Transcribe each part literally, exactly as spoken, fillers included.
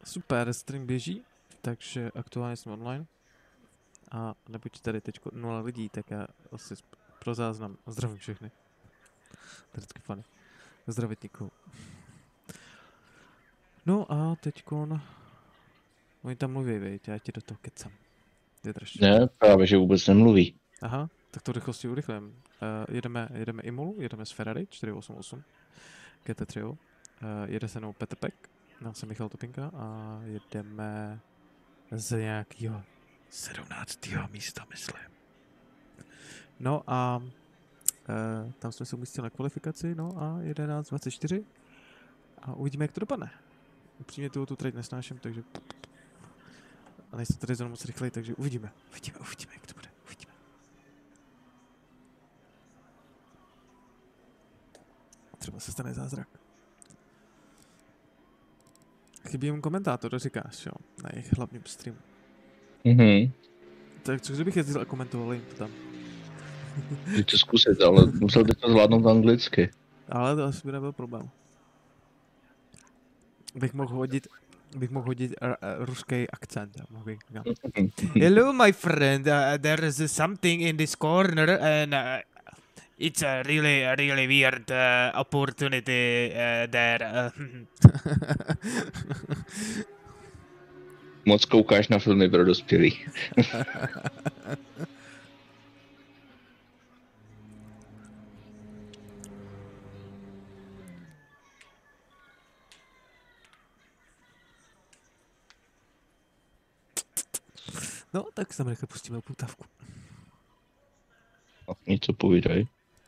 Super, stream běží, takže aktuálně jsme online. A neboť tady teď nula lidí, tak já asi pro záznam zdravím všechny. To je vždycky funny. Zdravit nikoho. No a teďkon... Oni tam mluví, viď, já ti do toho kecam. Vydrž. Ne, právě, že vůbec nemluví. Aha, tak to rychlosti urychlím. Uh, jedeme, jedeme Imolu, jedeme s Ferrari čtyři osm osm G T tři. Uh, jede se mnou Petr, já jsem Michal Topinka a jedeme z nějakého sedmnáctého místa, myslím. No a uh, tam jsme se umístili na kvalifikaci, no a jedenáct dvacet čtyři a uvidíme, jak to dopadne. Upřímně tu, tu trať nesnáším, takže a nejsem tady zrovna moc rychlej, takže uvidíme, uvidíme, uvidíme, jak to bude, uvidíme. Třeba se stane zázrak. Chybí jim komentátor, říkáš, jo, na jejich hlavním streamu. Mhm. Tak co kdybych jezdil a komentoval jim to tam? Můžu to zkusit, ale musel bych to zvládnout anglicky. Ale to asi by nebyl problém. Bych mohl hodit, bych mohl hodit uh, uh, ruský akcent. Mohl bych, no. Hello my friend, uh, there is something in this corner and uh, it's a really, a really weird uh, opportunity uh, there. Moc koukáš na filmy pro dospělý. No, tak se tam rychle pustíme uputávku. No, něco povídaj.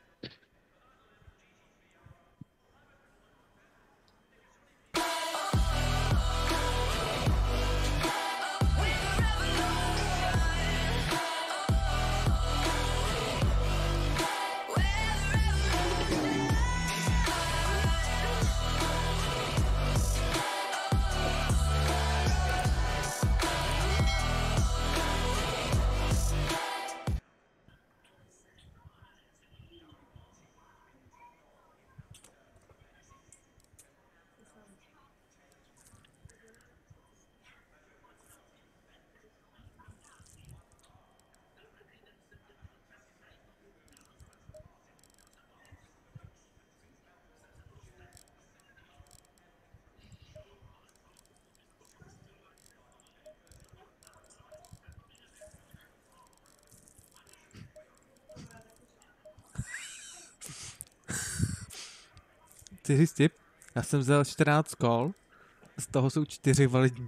Chci říct tip, já jsem vzal čtrnáct kol, z toho jsou čtyři validní.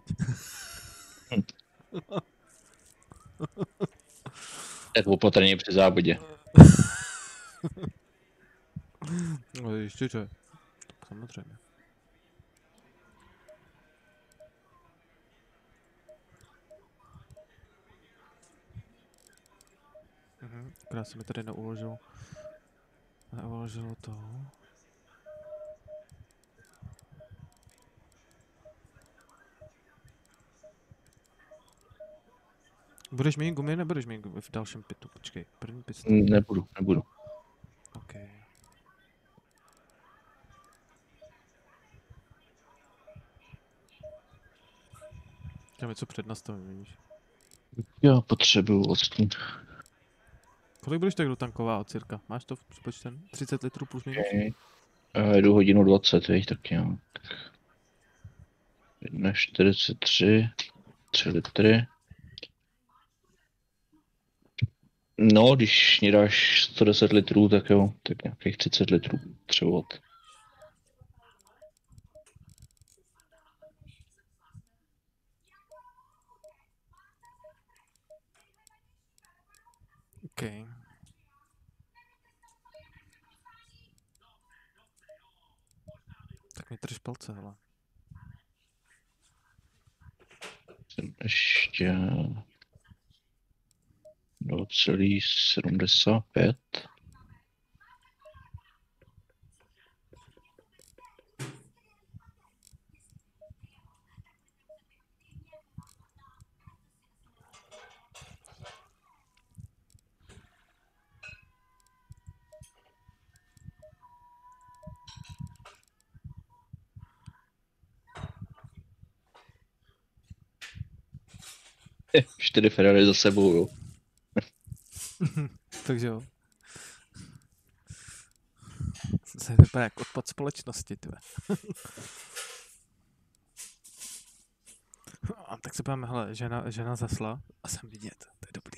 Tak opatrně při závodě. No ještě čo? Tak samozřejmě. Mhm, akorát se mi tady neuložilo. Neuložilo to. Budeš mít gumy, nebudeš mít gumy v dalším pitu? Počkej, první pit stop. Nebudu, nebudu. OK. Já něco přednastavím, vidíš. Já potřebuju vlastně. Kolik budeš tak dotankoval, cirka? Máš to v připočten? třicet litrů plus minus? Okay. Já jedu hodinu dvacet, víš, tak jo. jedna čtyřicet tři, tři litry. No, když mě dáš sto deset litrů, tak jo, tak nějakých třicet litrů potřebovat. OK. Tak mi drž palce, hele. Jsem ještě dva celá sedmdesát pět. Čtyři Ferrari za sebou, jo. Takže jo. Se vypadá jak odpad společnosti, tve. A tak se pojďme, hele, žena, žena zasla a jsem vidět, to je dobrý.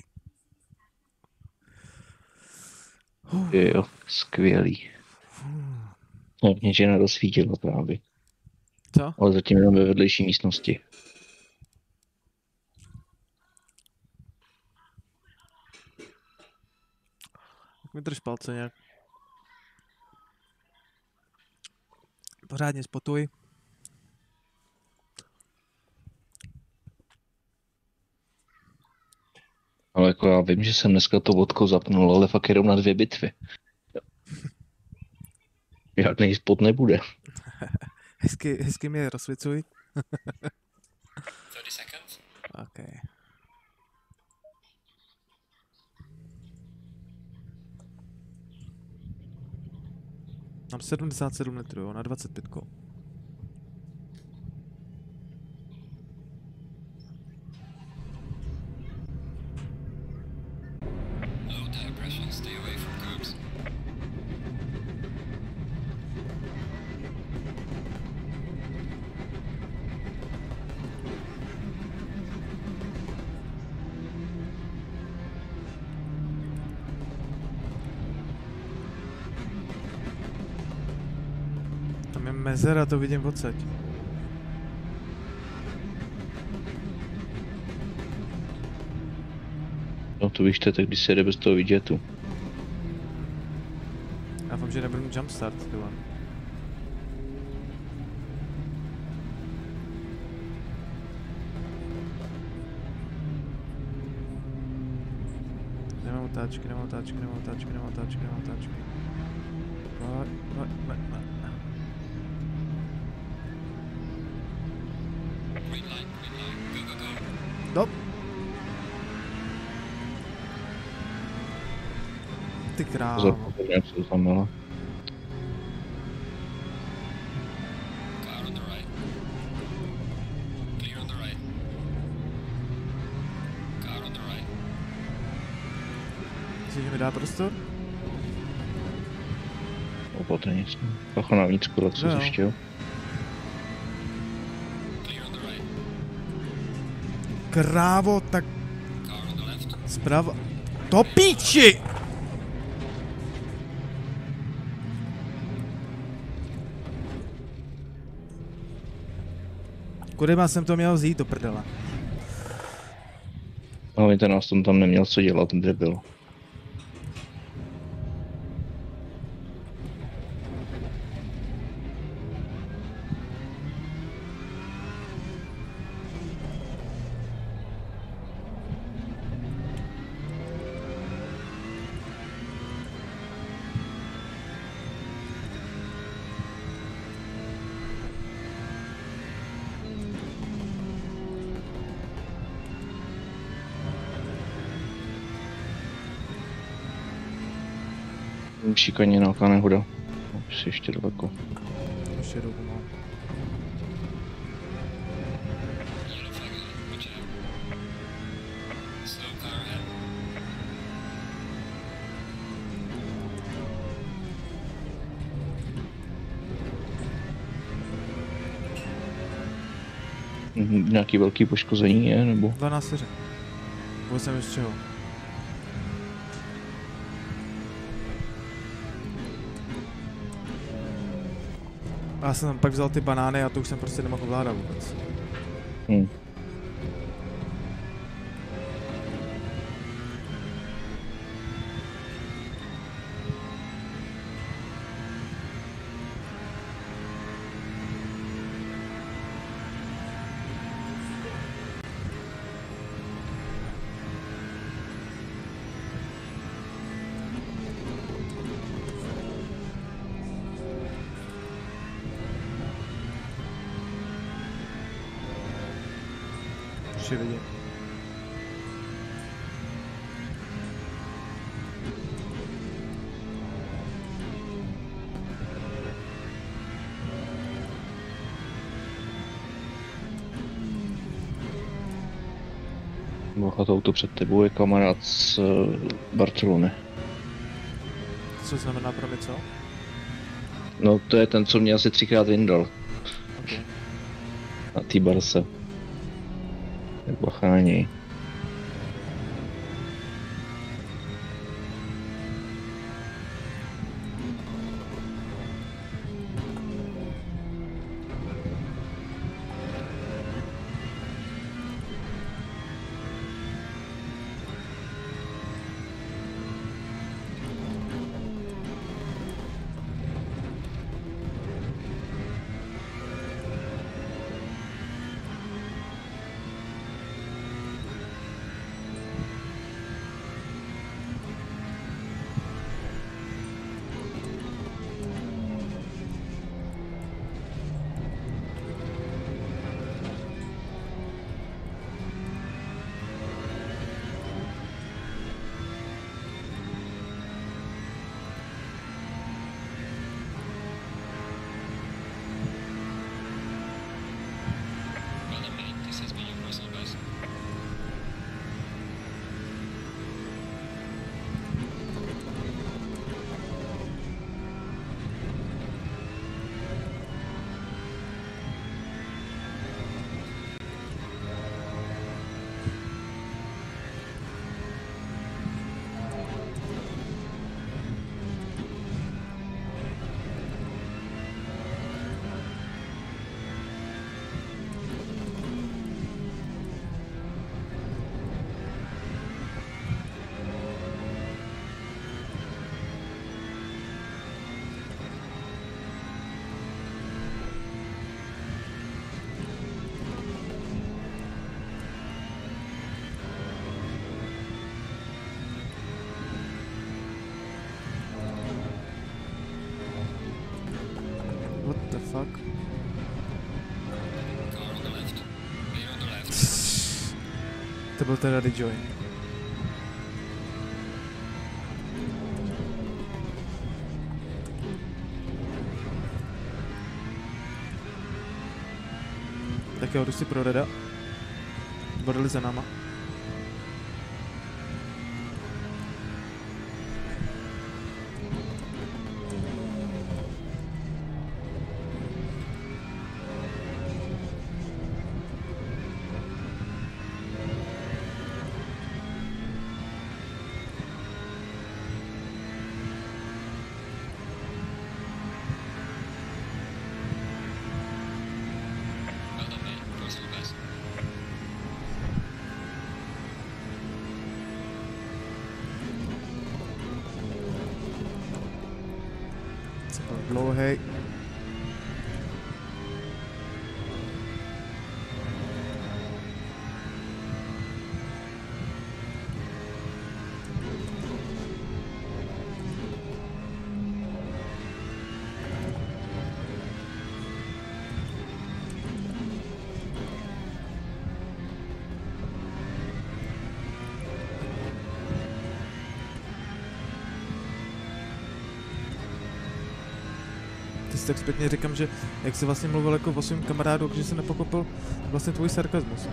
Je, jo, skvělý. No, mě žena rozsvítila právě. Co? Ale zatím jenom ve vedlejší místnosti. Tak mi drž palce nějak. Pořádně spotuj. Ale jako já vím, že jsem dneska to vodko zapnul, ale fakt jenom na dvě bitvy. Žádný spot nebude. hezky, hezky mě rozsvicuj. thirty seconds. OK. Mám sedmdesát sedm litrů, jo, na dvacet pět kol. Low tire pressure, stay away from curbs. Tam je mezera, to vidím odsaď. No to víš, tak když se jede bez toho widgetu. Já vám, že nebudu mít jumpstart, ty vole. Nemám otáčky, nemám otáčky, nemám otáčky, nemám otáčky, nemám otáčky. Pojď, pojď, pojď, pojď. Green light, green light, go, go, go. Stop. Ty Pozor, krávo. pozor, jak se to zamele. Car on the right. Clear on the right. Car on the right. Chceš mi dát prostor? Opatrně s ním. Pacha na vnitřku, tak se No jo. zjišťil. Clear on the right. Krávo, tak Car on the left. zprava. To píči! Kudema jsem to měl vzít do prdela. Ale ten Aston tam neměl co dělat, kde byl. Šikaně nějaká nehoda. Už si ještě daleko. Už jedu pomalu. Yellow flag ahead, watch out. Slow car ahead. Mhm, nějaký velký poškození je, nebo? dvanáct vteřin. Vůbec jsem z čeho. Já jsem tam pak vzal ty banány a to už jsem prostě nemohl ovládat vůbec. Hm. Už je vidět. Bacha, to auto před tebou je kamarád z Barcelony. Co znamená pro mě co? No to je ten, co mě asi třikrát vyndal. Okay. Na té Barse. Tak bacha na něj. What the fuck? Car on the left. Clear on the left. To byl teda DeJoy. Tak jo, jdu si pro Reda. Bodali za náma. Well done, mate. First and best. Dlouhej. Ty si tak zpětně říkám, že jak jsi vlastně mluvil jako o svým kamarádu, že jsem nepokopil vlastně tvůj sarkazmus.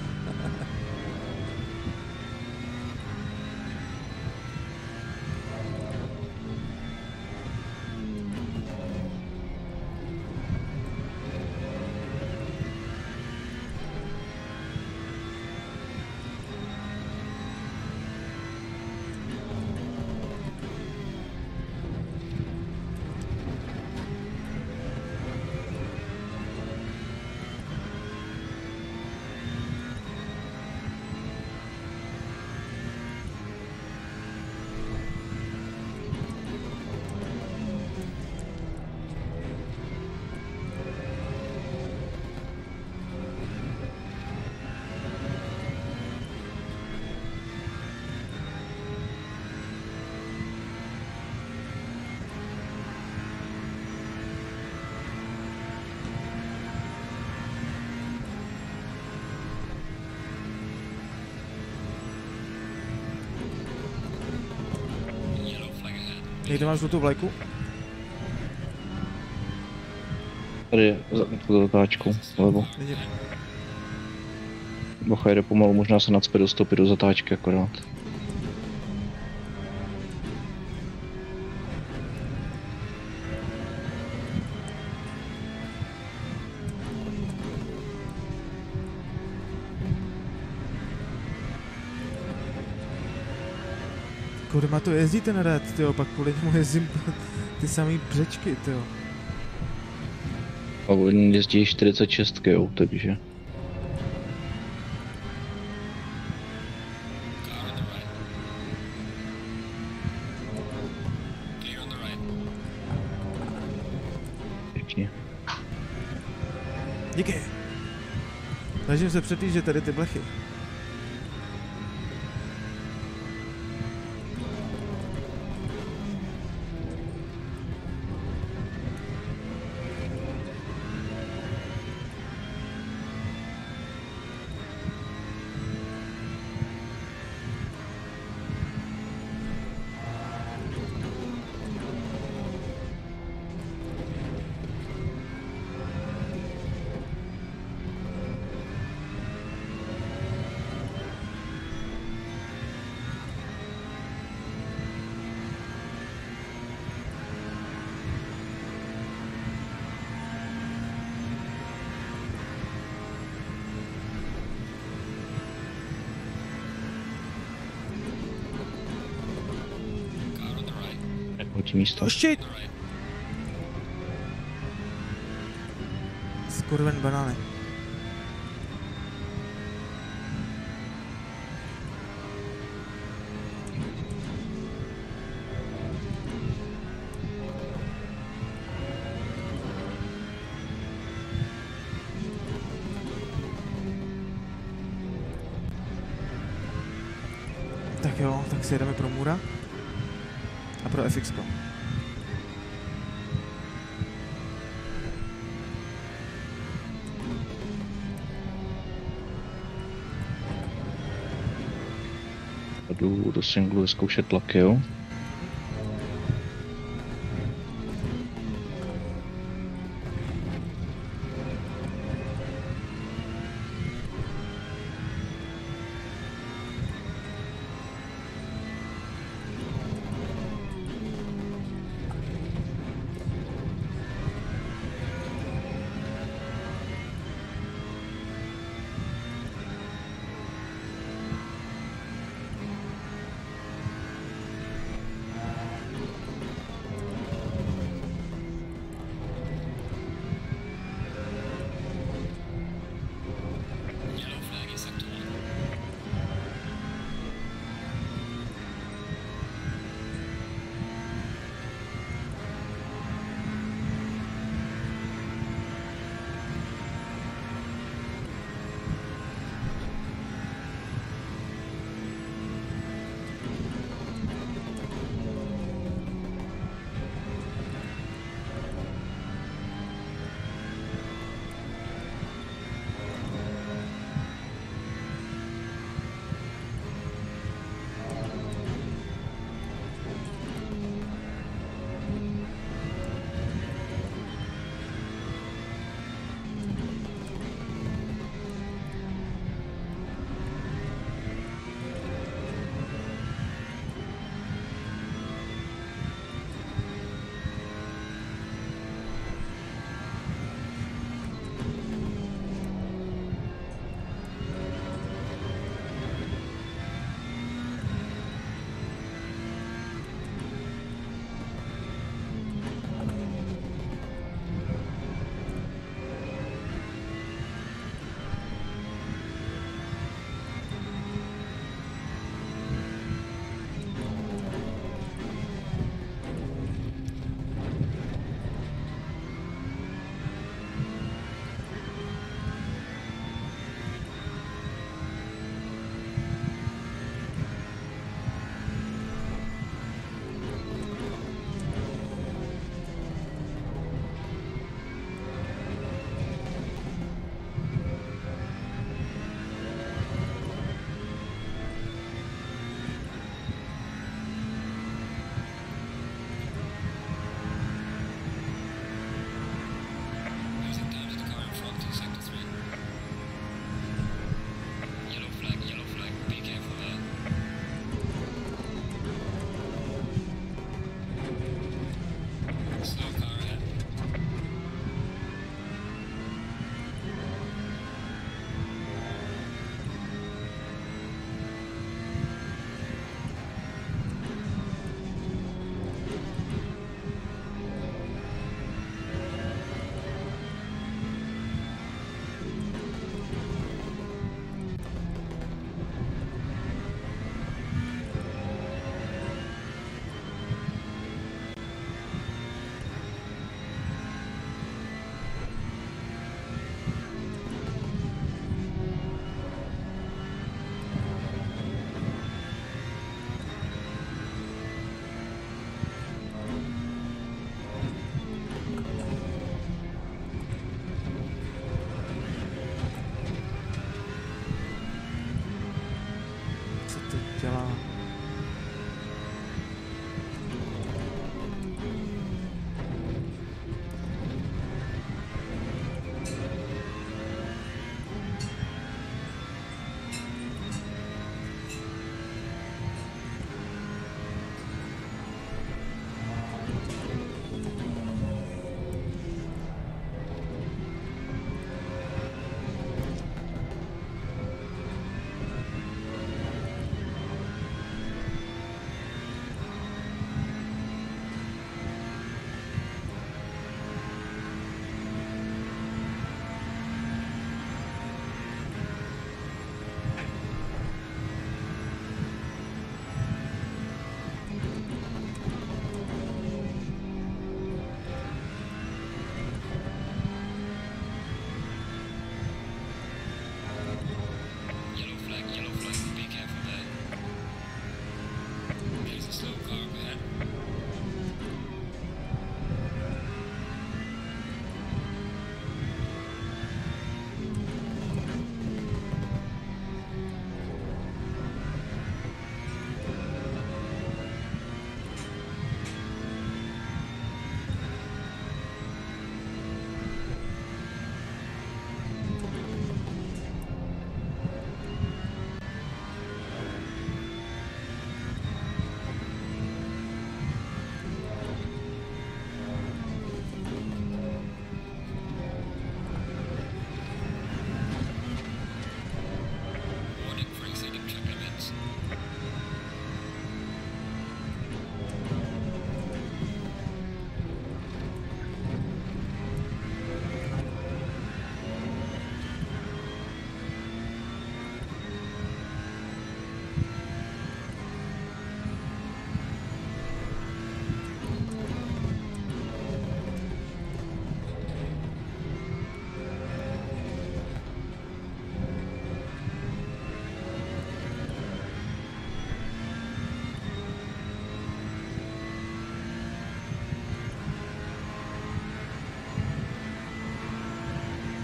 Někde máš žlutou vlajku? Tady je za zatáčkou, vlevo. Vidím. Bocha jede pomalu, možná se nacpe do stopy do zatáčky akorát. Kudy má to jezdí ten red, tyjo, pak kvůli němu jezdím ty samý břečky, tyjo. A on jezdí čtyřicet šest, jo, takže. Car on the right. Clear on the right. Pěkně. Díky. Snažím se přetížit tady ty blechy. Hodí místo. Oh shit! On the right. Skurven banány. Tak jo, tak si jedeme pro Mura a pro F X ko. Jdu do singlu zkoušet tlaky, jo.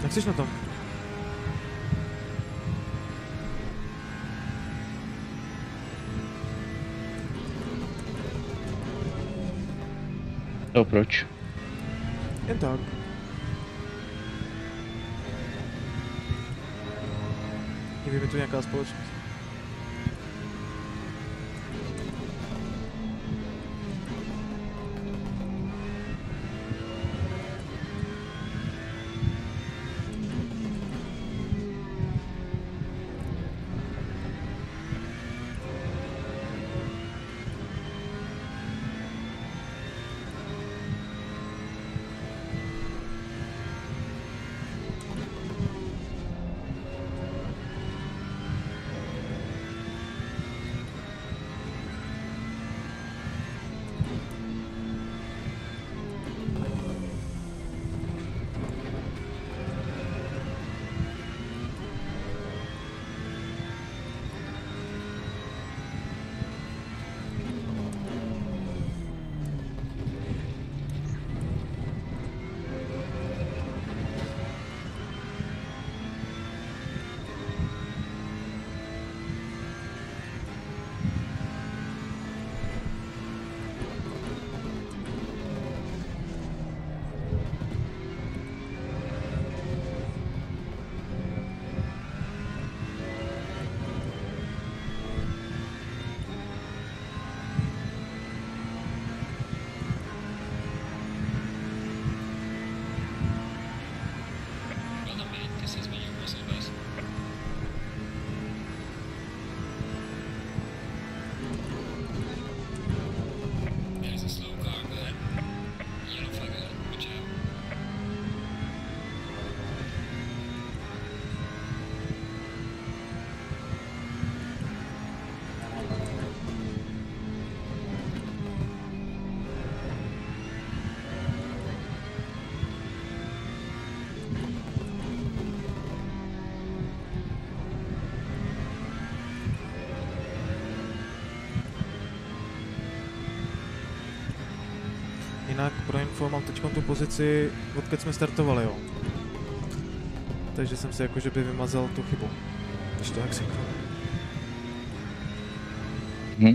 Jak jsi na tom? No proč? Jen tak. Chybí mi tu nějaká společnost. Well done, mate. This has been your Russell bus. There's a slow car ahead. Yellow flag ahead. Watch out. Jinak pro info mám teď tu pozici, odkud jsme startovali, jo. Takže jsem si jakože by vymazal tu chybu. Když to jak řeknu. Hm?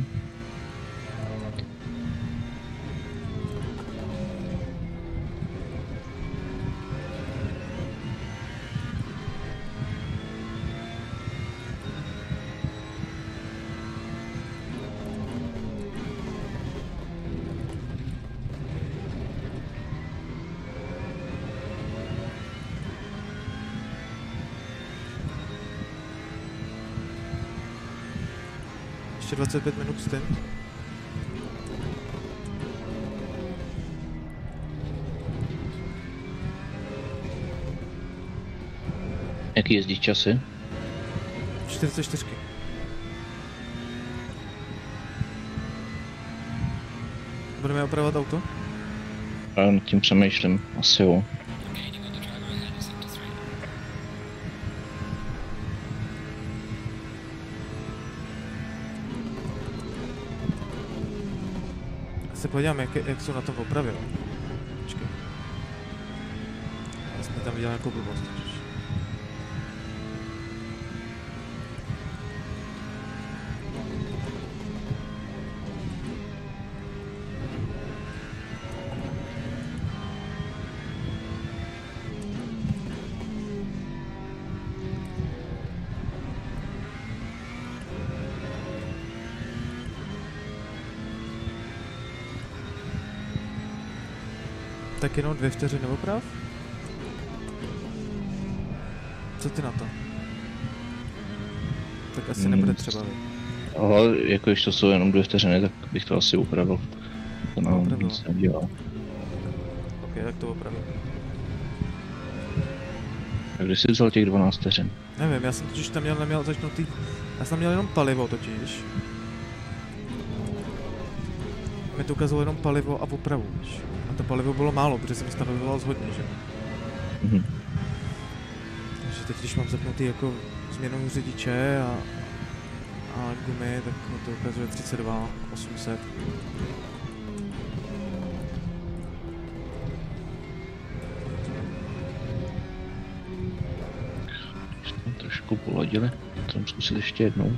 Ještě dvacet pět minut stint. Jaký jezdí časy? čtyřicet čtyři. Budeme opravovat auto? Já nad tím přemýšlím, asi jo. Gaining on the driver ahead in sector three. Já se podívám, jak, jak jsou na tom opravě. Počkej. Já jsem tam viděl nějakou blbost. totiž. Tak jenom dvě vteřiny oprav. Co ty na to? Tak asi Hmm. nebude třeba, viď? Ale jako když to jsou jenom dvě vteřiny, tak bych to asi upravil. To nám Upravil. nic nedělá. Ok, tak to opravím. Tak když jsi vzal těch dvanáct vteřin? Nevím, já jsem totiž tam měl, neměl začnutý... Já jsem tam měl jenom palivo totiž. Mi to ukazalo jenom palivo a opravu, víš. A to palivo bylo málo, protože jsem stanovoval hodně, že? Mhm. Takže teď, když mám zapnutý jako změnu řidiče a, a gumy, tak to ukazuje třicet dva osm set. trošku poladili. To můžu zkusit ještě jednou.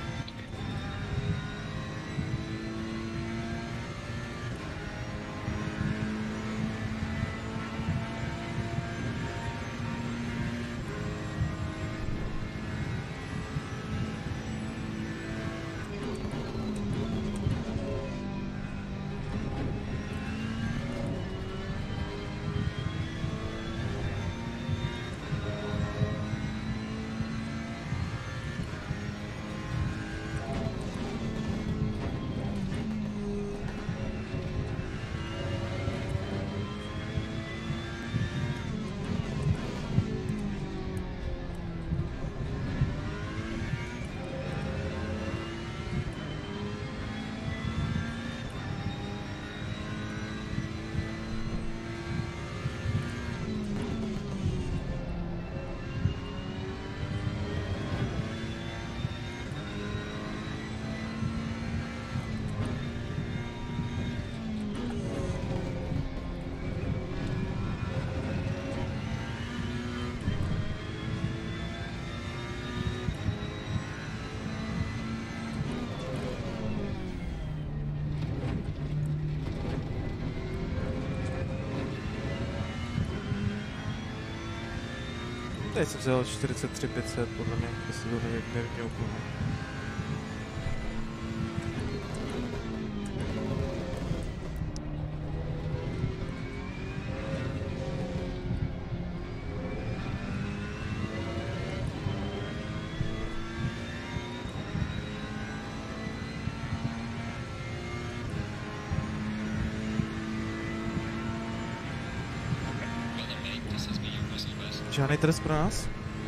Teď jsem vzal čtyřicet tři pět set, podle mě, jestli to nevyměl úplně. Žádný trest pro nás?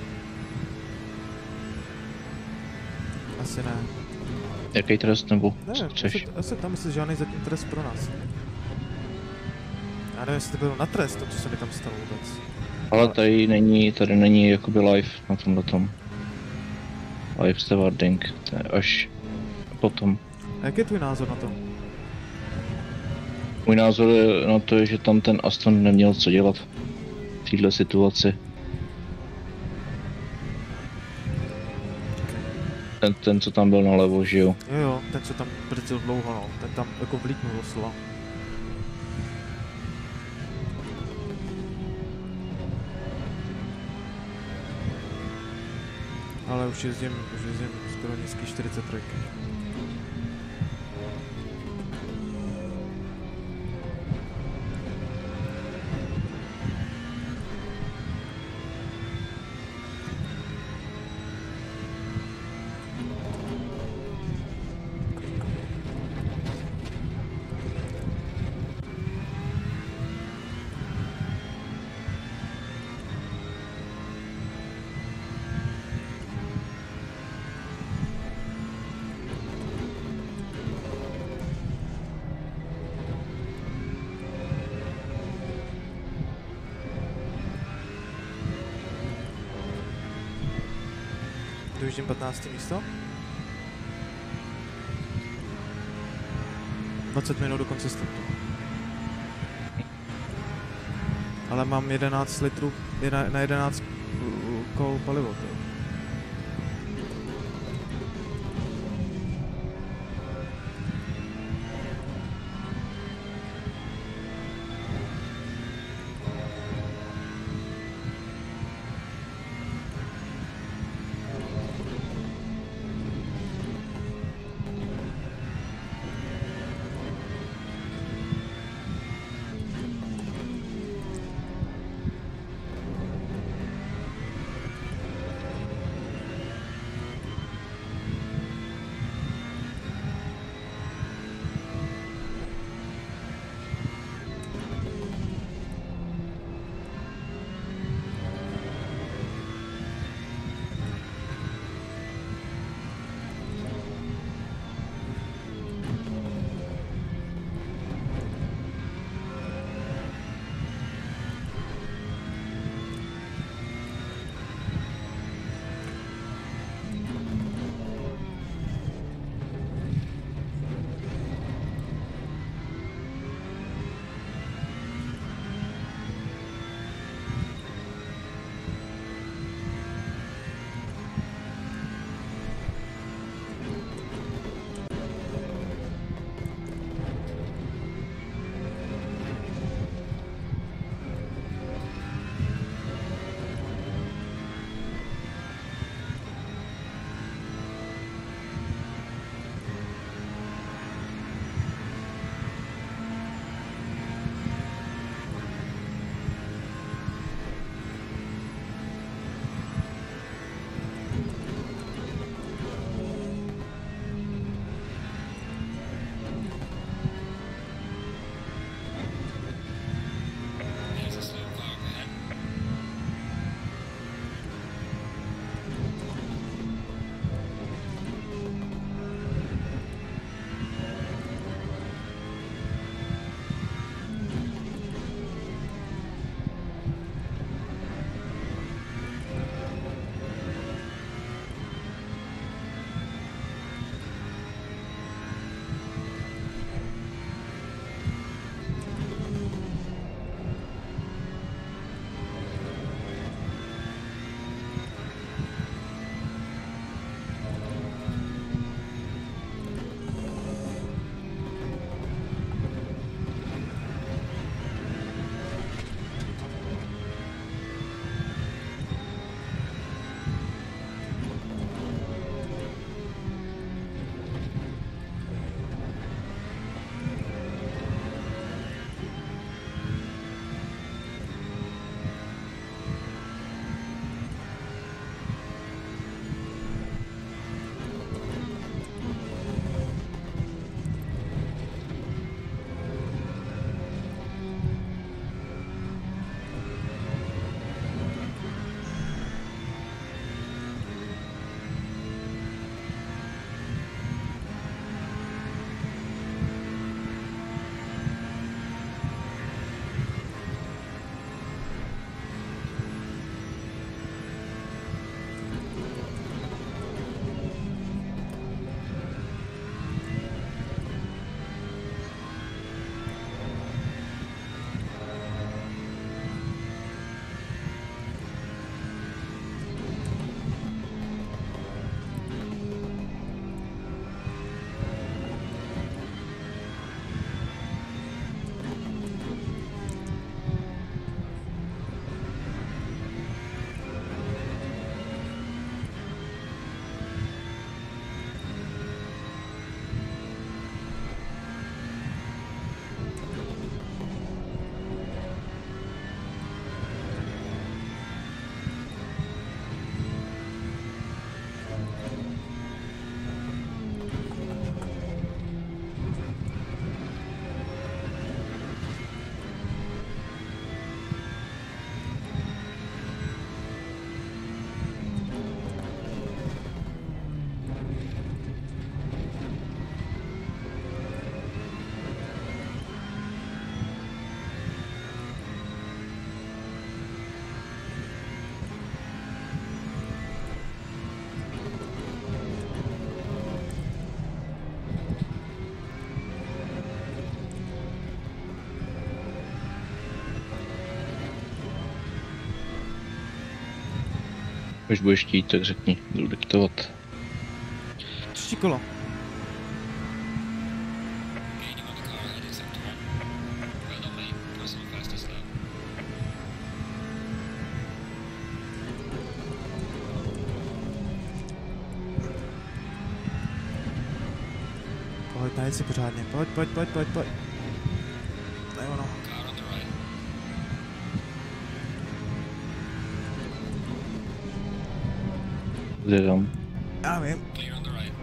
Asi ne. Jaký trest nebo Ne, co chceš? asi, asi tam myslím žádný zatím trest pro nás. Já nevím, jestli to bylo na trest, to, co se mi tam stalo vůbec. Ale tady není, tady není jakoby live na tomhle tom. Live stewarding, to je až potom. A jaký je tvůj názor na to? Můj názor je na to, že tam ten Aston neměl co dělat v této situaci. Ten, ten, co tam byl nalevo, že jo? Jo jo, ten, co tam brzdil dlouho, no. Ten tam jako vlítnul doslova. Ale už jezdím, už jezdím skoro nízký čtyřicet tři. Dojíždím patnácté místo. dvacet minut do konce startu. Ale mám jedenáct litrů na jedenáct kol palivo. Tě. Když budeš chtít, tak řekni, budu diktovat. Třetí kolo. Gaining on the car ahead is sector one. Well done, mate. Personal fastest lap. Pojď, najít si pořádně. Pojď, pojď, pojď, pojď, pojď. To je ono. Car on the right. Kde tam? Já vím. Clear on the right.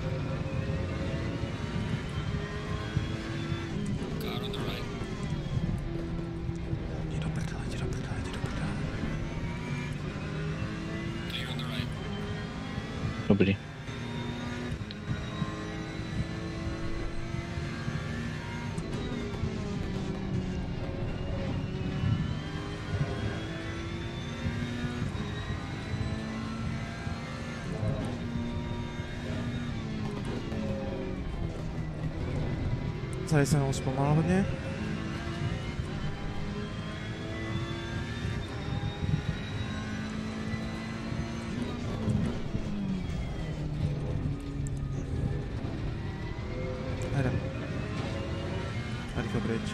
Car on the right. Jdi do prdele, jdi do prdele, jdi do prdele. Clear on the right. Dobrý. Tady jsem ho zpomal hodně. Jdem. Rychle pryč.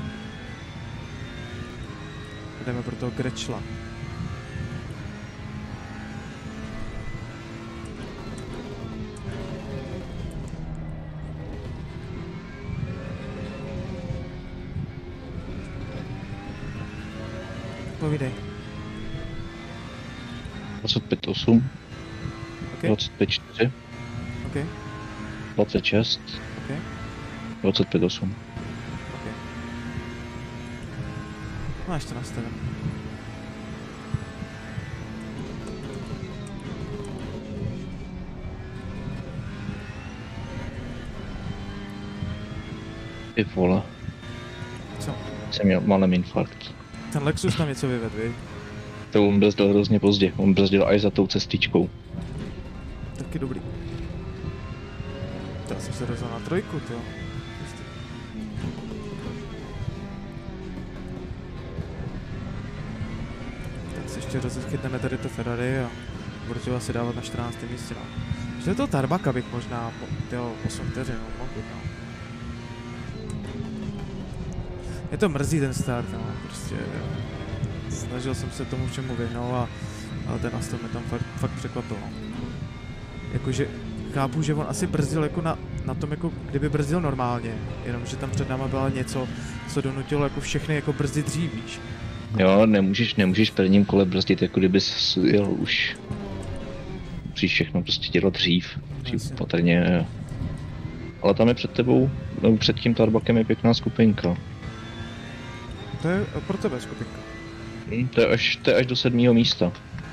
Jdeme pro toho Grečla. Povídej. dvacet pět osm, OK? dvacet pět čtyři, OK? dvacet šest, OK? dvacet pět osm. OK. Máš to nastavené. Ty vole, Co? jsem měl malý infarkt. Ten Lexus tam něco vyvedl, viď? To on brzdil hrozně pozdě, on brzdil až za tou cestičkou. Taky dobrý. Já jsem se rozhodl na trojku, to. Tak si ještě rozchytneme tady to Ferrari a budu to asi dávat na čtrnáctém místě, no. Ještě toho Tarbaka bych možná, tyjo, osm vteřin, no, mohl být, no. Mě to mrzí ten start, no, prostě. Snažil jsem se tomu všemu vyhnout a, a ten Aston mě tam fakt, fakt překvapil, no. Jakože chápu, že on asi brzdil jako na, na tom, jako kdyby brzdil normálně, jenomže tam před náma bylo něco, co donutilo jako všechny jako brzdit dřív, víš. Jo, nemůžeš, nemůžeš v prvním kole brzdit, jako kdybys jel už. Musíš všechno prostě dělat dřív, dřív patrně. Ale tam je před tebou, no, před tím Tarbakem je pěkná skupinka. To je pro tebe skupinka. Hm, to, je až, to je až do sedmého místa.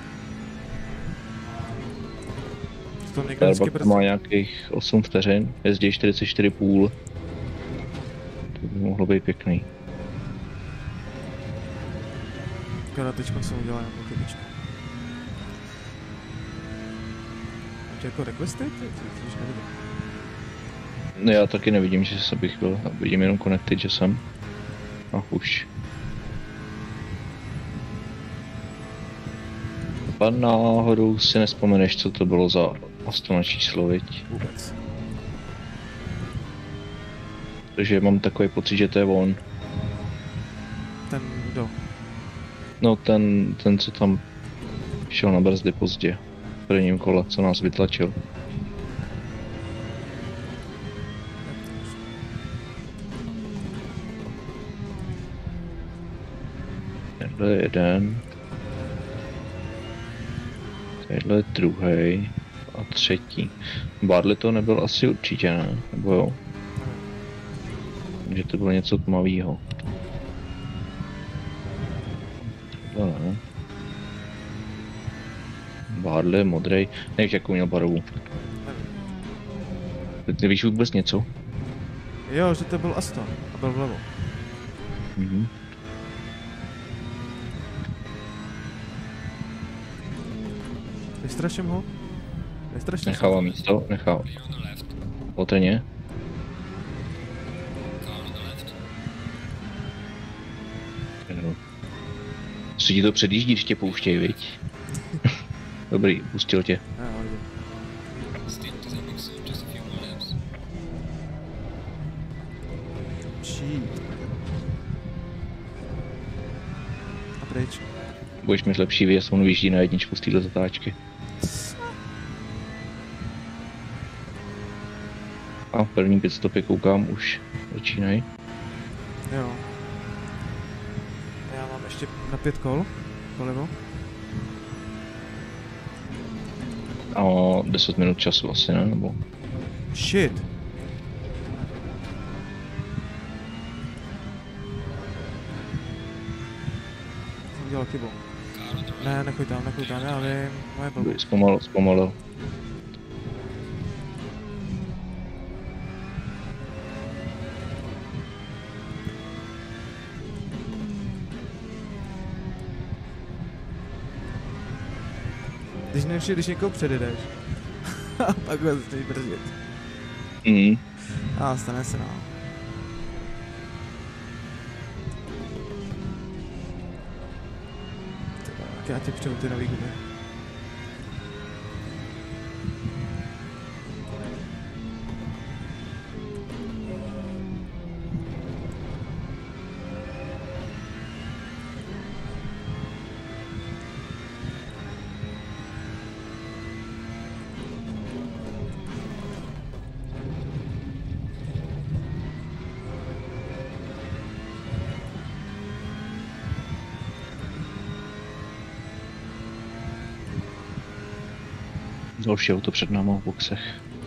To někdo vždycky Tarbak brzdí. má nějakých osm vteřin, jezdí čtyřicet čtyři půl. To by mohlo být pěkný. Akorát teďkon jsem udělal nějakou chybičku. Máte jako requesty? Ty, ty, ty už nevidím. No já taky nevidím, že se bych byl, vidím jenom connected, že jsem. A už. A náhodou si nespomeneš, co to bylo za Astona číslo, viď? Vůbec. Takže mám takový pocit, že to je on. Ten kdo? No ten, ten co tam šel na brzdy pozdě. V prvním kole, co nás vytlačil. Tenhle je jeden. Tenhle je druhý. A třetí. Barley to nebyl asi určitě, ne? Nebo jo? Takže to bylo něco tmavýho. Tohle ne. Barley, modrej. Nevíš, jakou měl barvu. Ty nevíš vůbec něco? Jo, že to byl Aston a byl vlevo. Mhm. Vystraším ho? Vystraším Nechává místo, nechává. Clear on the left. Patrně. Car on the left. Si ti to předjíždí, když tě pouštěj, viď? Dobrý, pustil tě. Jo, jo. Stint does that make soon, just a few more laps. Shit. A pryč. Budeš mít lepší výjezd, on vyjíždí na jedničku z této zatáčky. A v prvním pitstopě koukám, už začínají. Jo. Já mám ještě na pět kol, polevo. A deset minut času asi, ne? Nebo... Shit. Jsem udělal chybu. Ne, nechuj tam, nechuj tam, já vím, moje blbost. Zpomalil, zpomalil. Když nevšim, když někoho předjedeš. A pak ho začneš brzdit. Mhm. A stane se, no. Tak já ti přijmu ty nový gumy. Další auto před náma v boxech.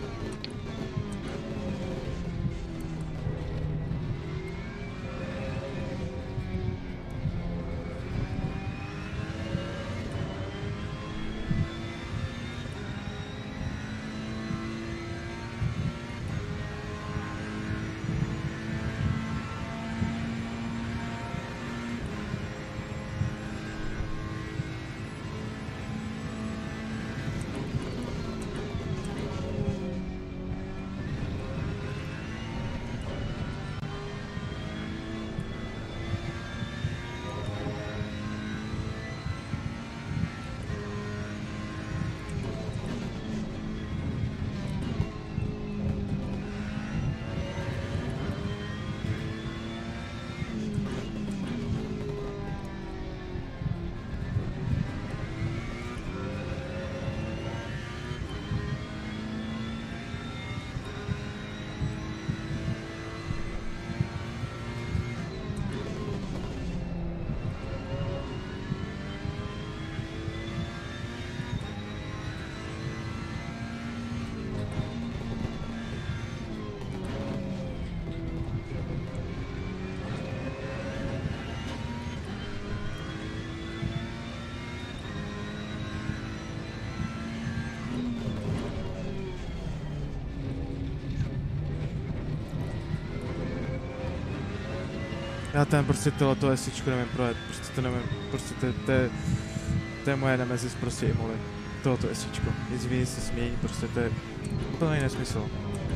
Já tam prostě tohleto esičku nevím projet, prostě to nevím, prostě to, to, je, to je moje nemezis prostě Imoly. Tohleto esičko, nic víc se smění, prostě to je úplný nesmysl.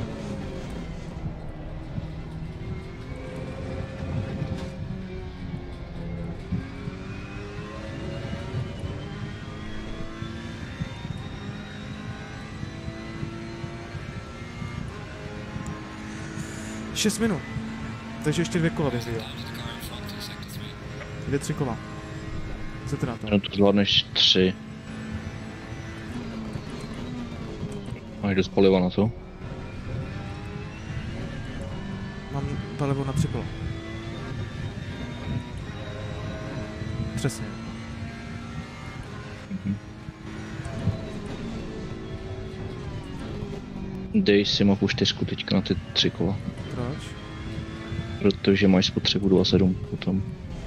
Šest minut, takže ještě dvě kola vyhřeje. Dvě, tři kola. Co ty na to? No to zvládneš tři. Máš dost paliva na to? Mám palivo na tři kola. Přesně. Mhm. Dej si mapu čtyřku teďka na ty tři kola. Proč? Protože máš spotřebu dva sedm potom.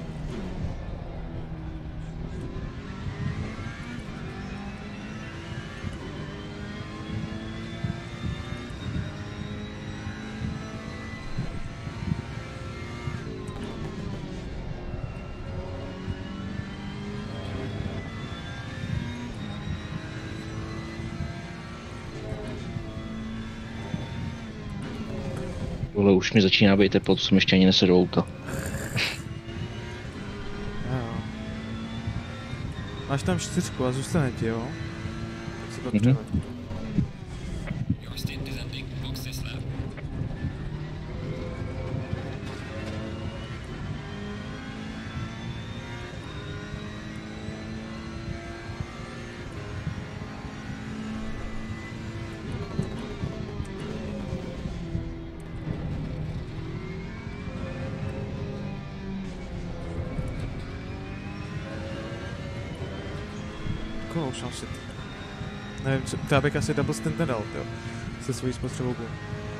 Tohle už mi začíná být teplo, to jsem ještě ani nesedl auta. Jo. Máš tam čtyřku a zůstane ti, jo? pak přeme. Your stint is ending. Box this lap. Koho už asi. Nevím, co, to já bych asi double stint nedal, jo. Se svojí spotřebou gumy.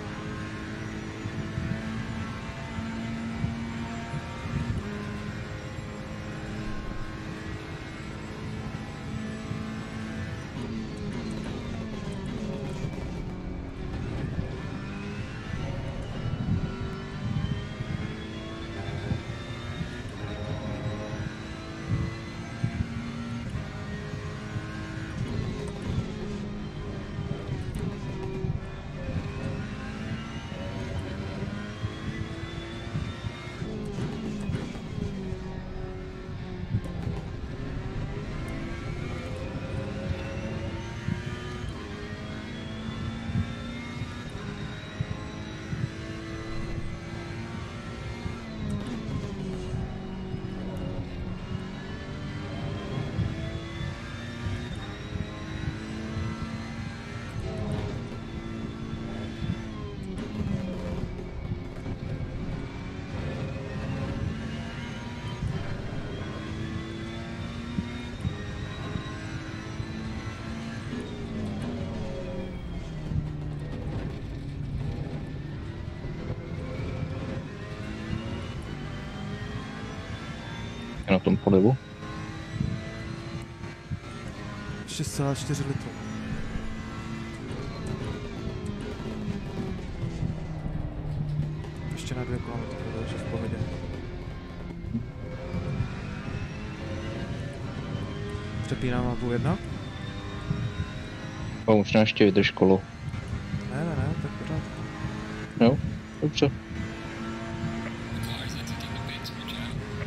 Na tom polivu. šest celá čtyři litrů. Ještě na dvě kilometry, takže v pohodě. Přepínám na půl jedna. A možná ještě vydrž kolo. Ne, ne, ne, tak pořád. Jo, dobře. The car is exiting the pits, Michal.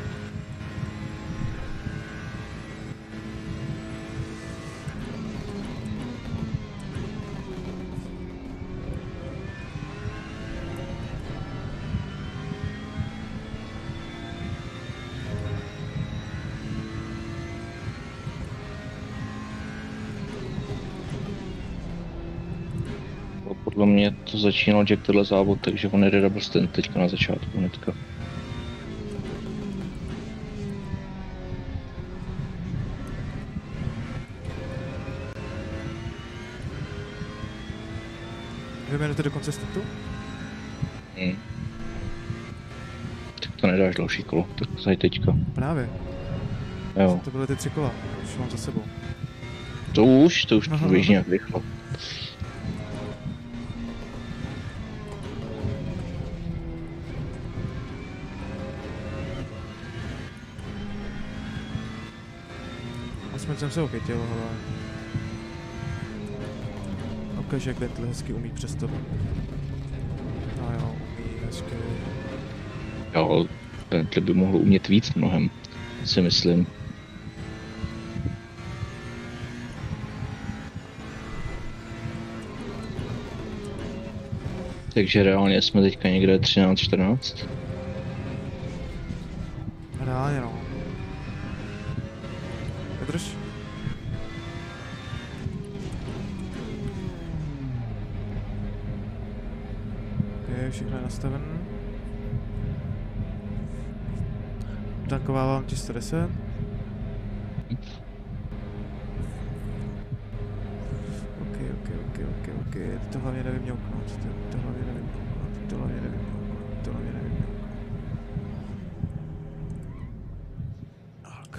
Podle mě to začínal Jack tenhle závod, takže on jede double stint teďka na začátku hnedka. Dvě minuty do konce stintu? Hmm. Tak to nedáš další kolo, tak zaj teďka. Právě. Jo. To byly ty tři kola, už mám za sebou. To už, to už Aha. to běží nějak rychle. Aspoň jsem se ochytil, ale... Ukaž, jak Bentley hezky umí přes to. No jo, umí hezky. Jo, Bentley by mohl umět víc mnohem, si myslím. Takže reálně jsme teďka někde třináct čtrnáct. Reálně no. Vydrž. Ok, všechno je nastaven. Tankovávám ti sto deset. Ok, ok, ok, ok, ok. To hlavně nevymňouknout, to hlavně nevymňouknout, to hlavně nevymňouknout, to hlavně nevymňouknout. Tak.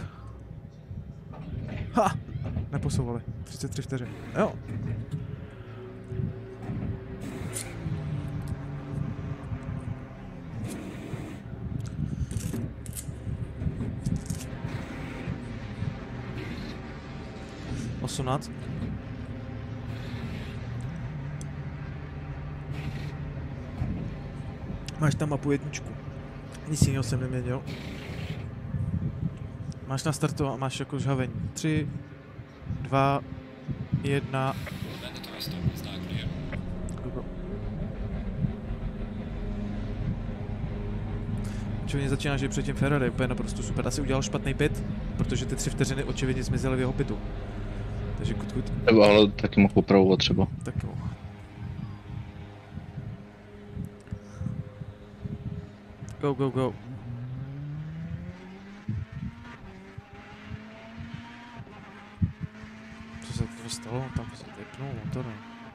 Ha! Neposouvali. třicet tři vteřin. Jo. osmnáct. Máš tam mapu jedničku. Nic jiného jsem neměnil. Máš na startu a máš jako žhavení. tři, dva, jedna. Mandatory stop is now clear. Očividně začínáš i před tím Ferrari, úplně naprosto super. Asi udělal špatný pit, protože ty tři vteřiny očividně zmizely v jeho pitu. Takže kut kut. Ale taky mohl popravovat třeba. Tak jo. Go, go, go. Co se to stalo? Tam se vypnul motor.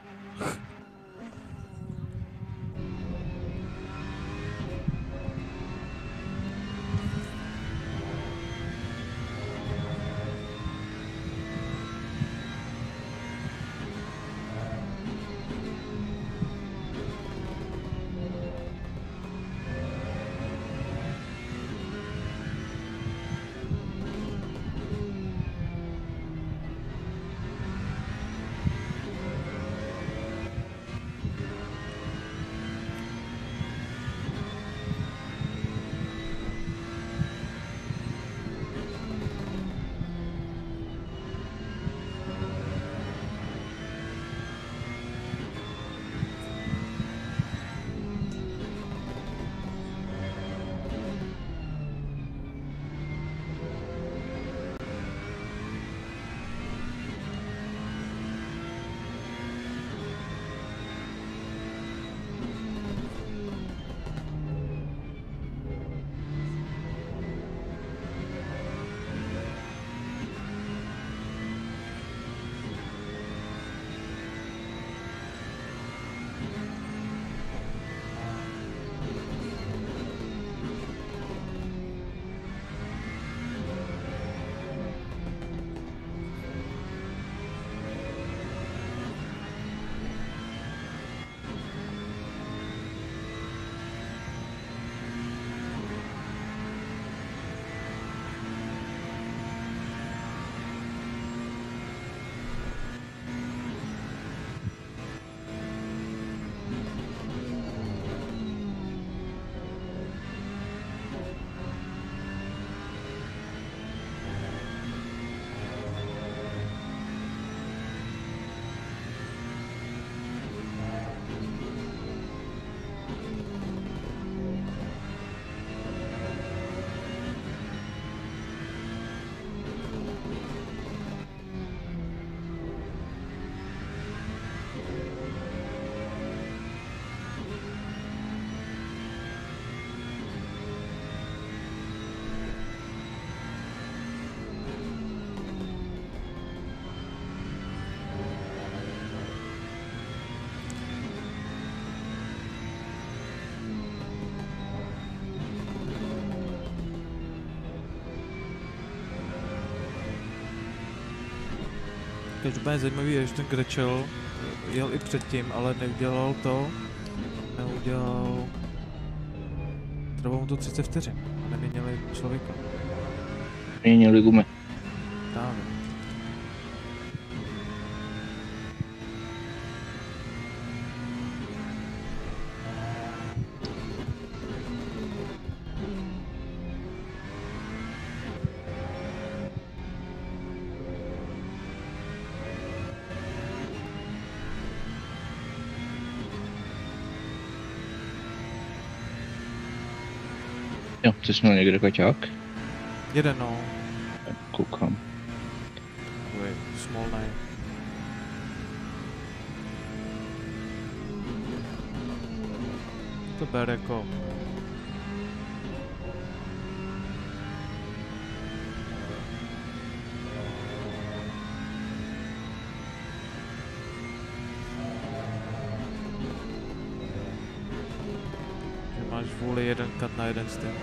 Každopádně zajímavý je, že ten Grečel jel i předtím, ale neudělal to, neudělal, trvalo mu to třicet vteřin, neměnili člověka. Měnili gumy. Právě. Jo, ty jsi měl někde kaťák? Jeden no. Koukám. Takový smolnej. To bere jako... Že máš vůli jeden kat na jeden styl.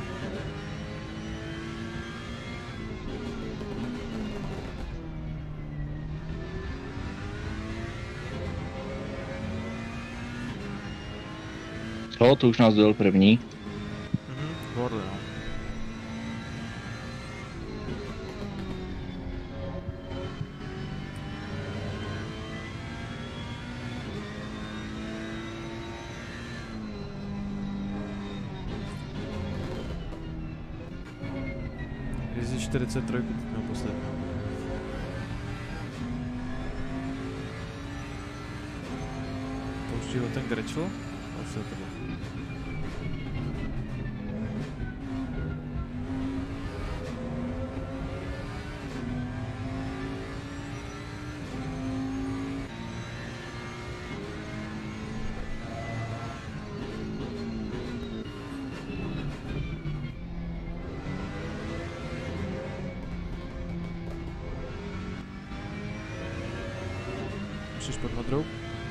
Jo, to už nás dojel první. Mhm, Gordy, no. Jezdí čtyřicet tři naposledy. Pouští ho ten Grečl a už se to bylo. Musíš pod modrou.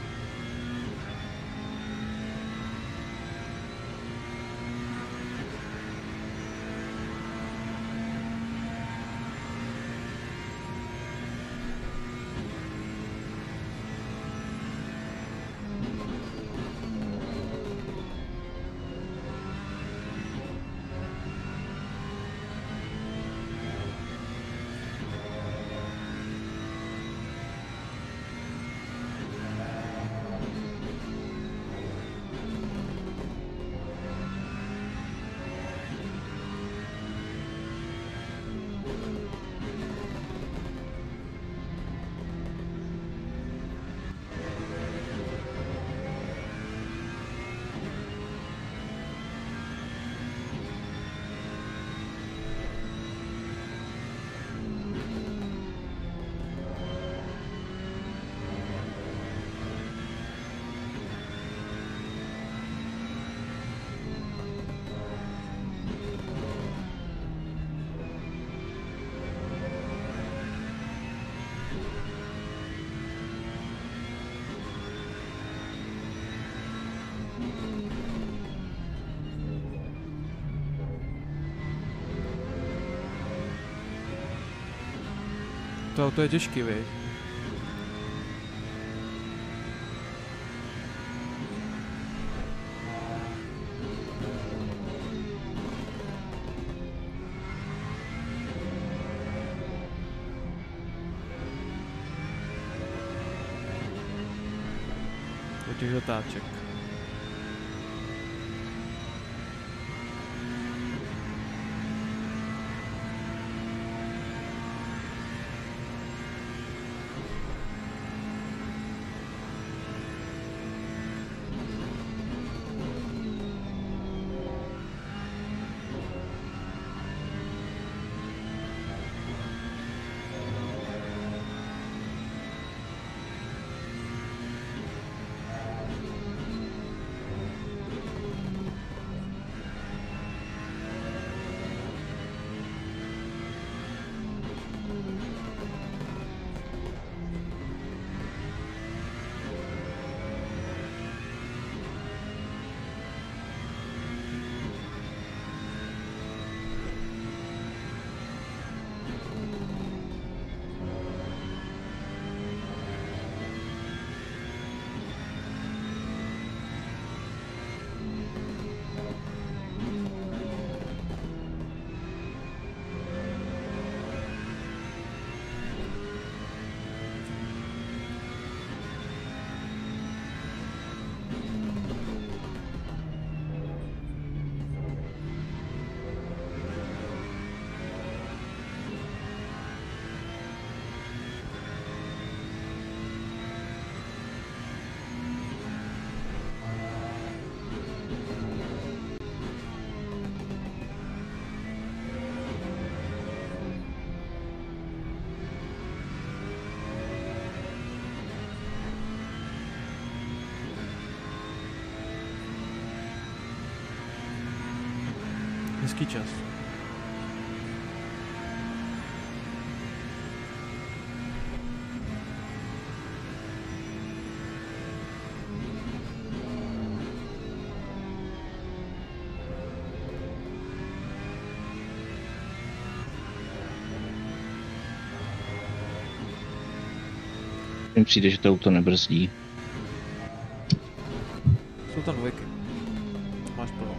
To auto je těžký, viď? Do těch zatáček. Hezký čas. Mně přijde, že to auto nebrzdí. Jsou tam dvojky. Máš plno.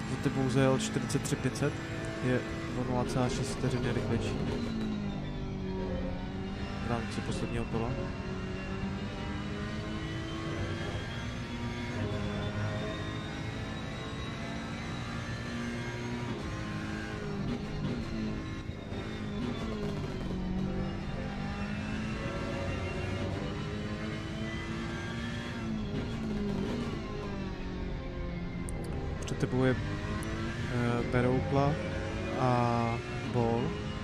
Za tebou zajel čtyřicet tři pět set, je o nula celá šest vteřiny rychlejší v rámci posledního kola. Před tebou je e, Beroupla a Ball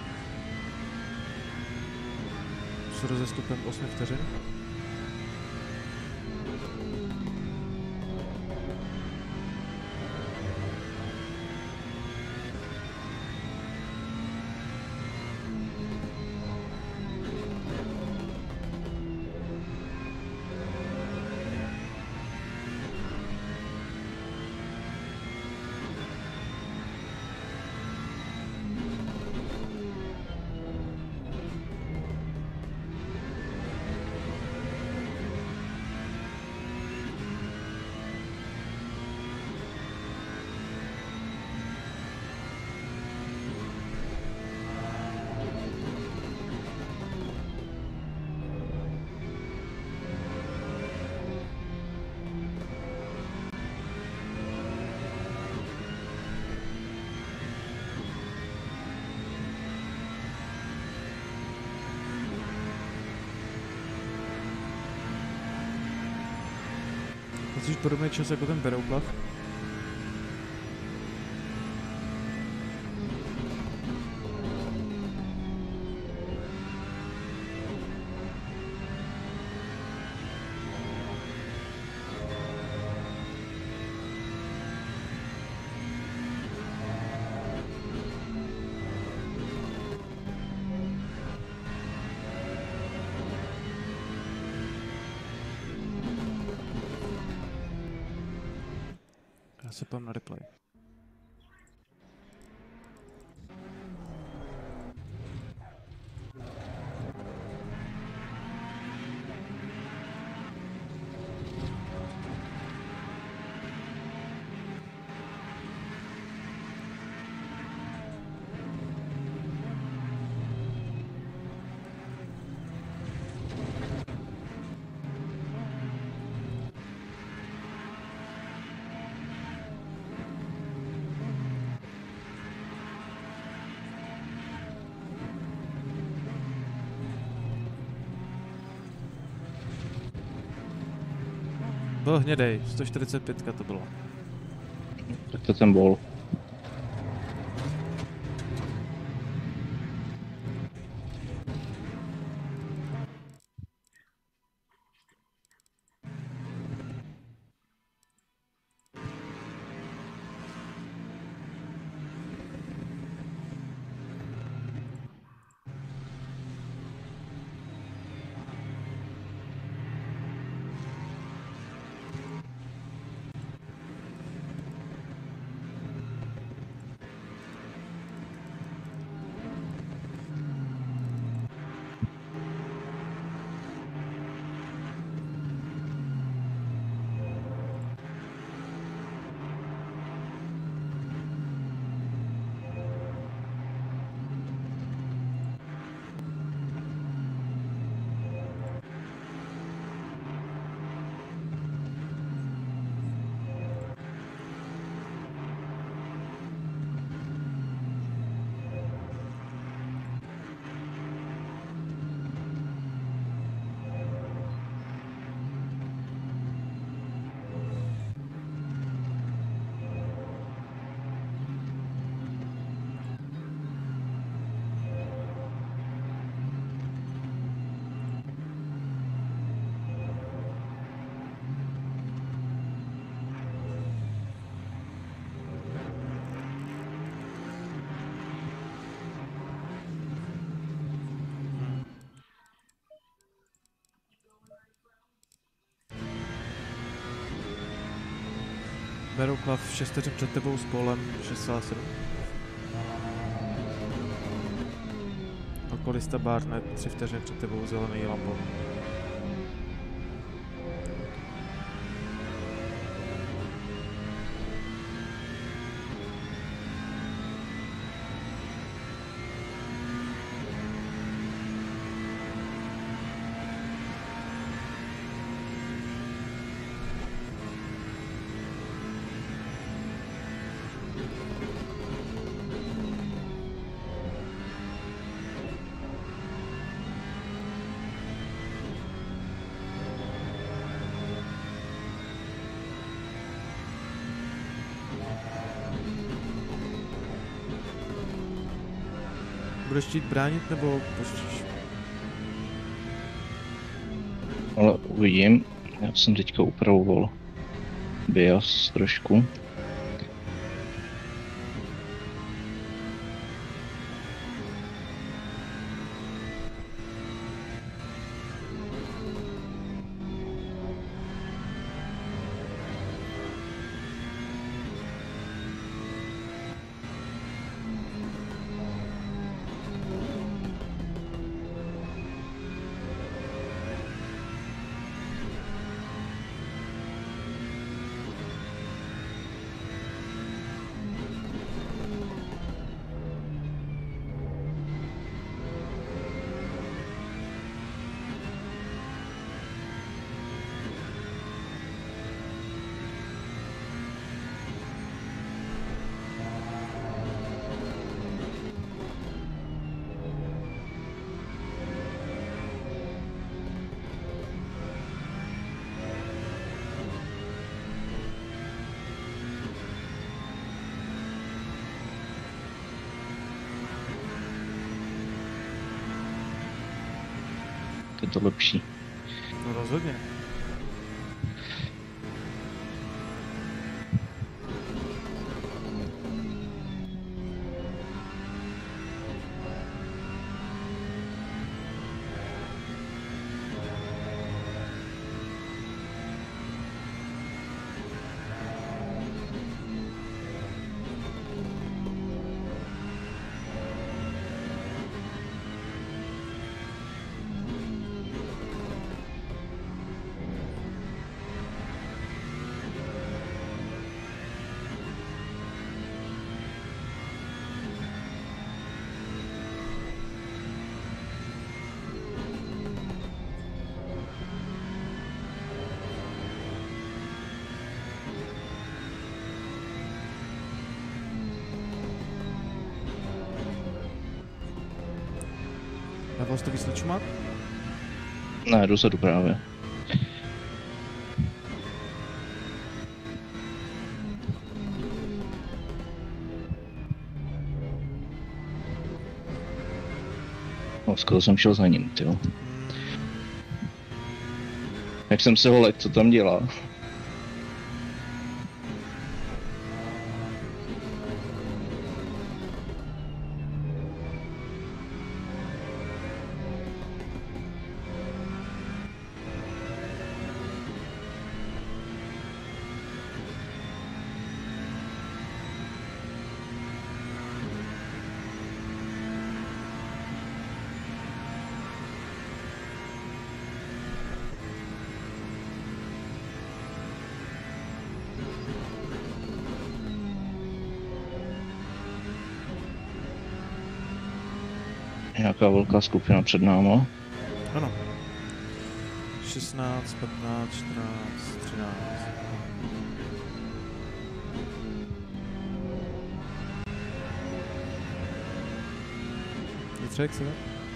s rozestupem osm vteřin. Musíš podobný čas jako ten Berouplav. Já se půjdem na replay. Byl hnědej, sto čtyřicet pět to bylo. Tak to ten bol. Berouplav šest vteřin před tebou s polem šest celá sedm. Okolista Barnett tři vteřiny před tebou zelený Lambo. Budeš chtít bránit nebo pustíš? Ale uvidím, já jsem teďka upravoval bias trošku. Je to lepší. No rozhodně. Dával jsi to víc načumat? Ne, dozadu právě. No, skoro jsem šel za ním, tyjo. Jak jsem se ho lek, co tam dělá? Nějaká velká skupina před náma. Ano. šestnáct, patnáct, čtrnáct, třináct. Vítřek, se?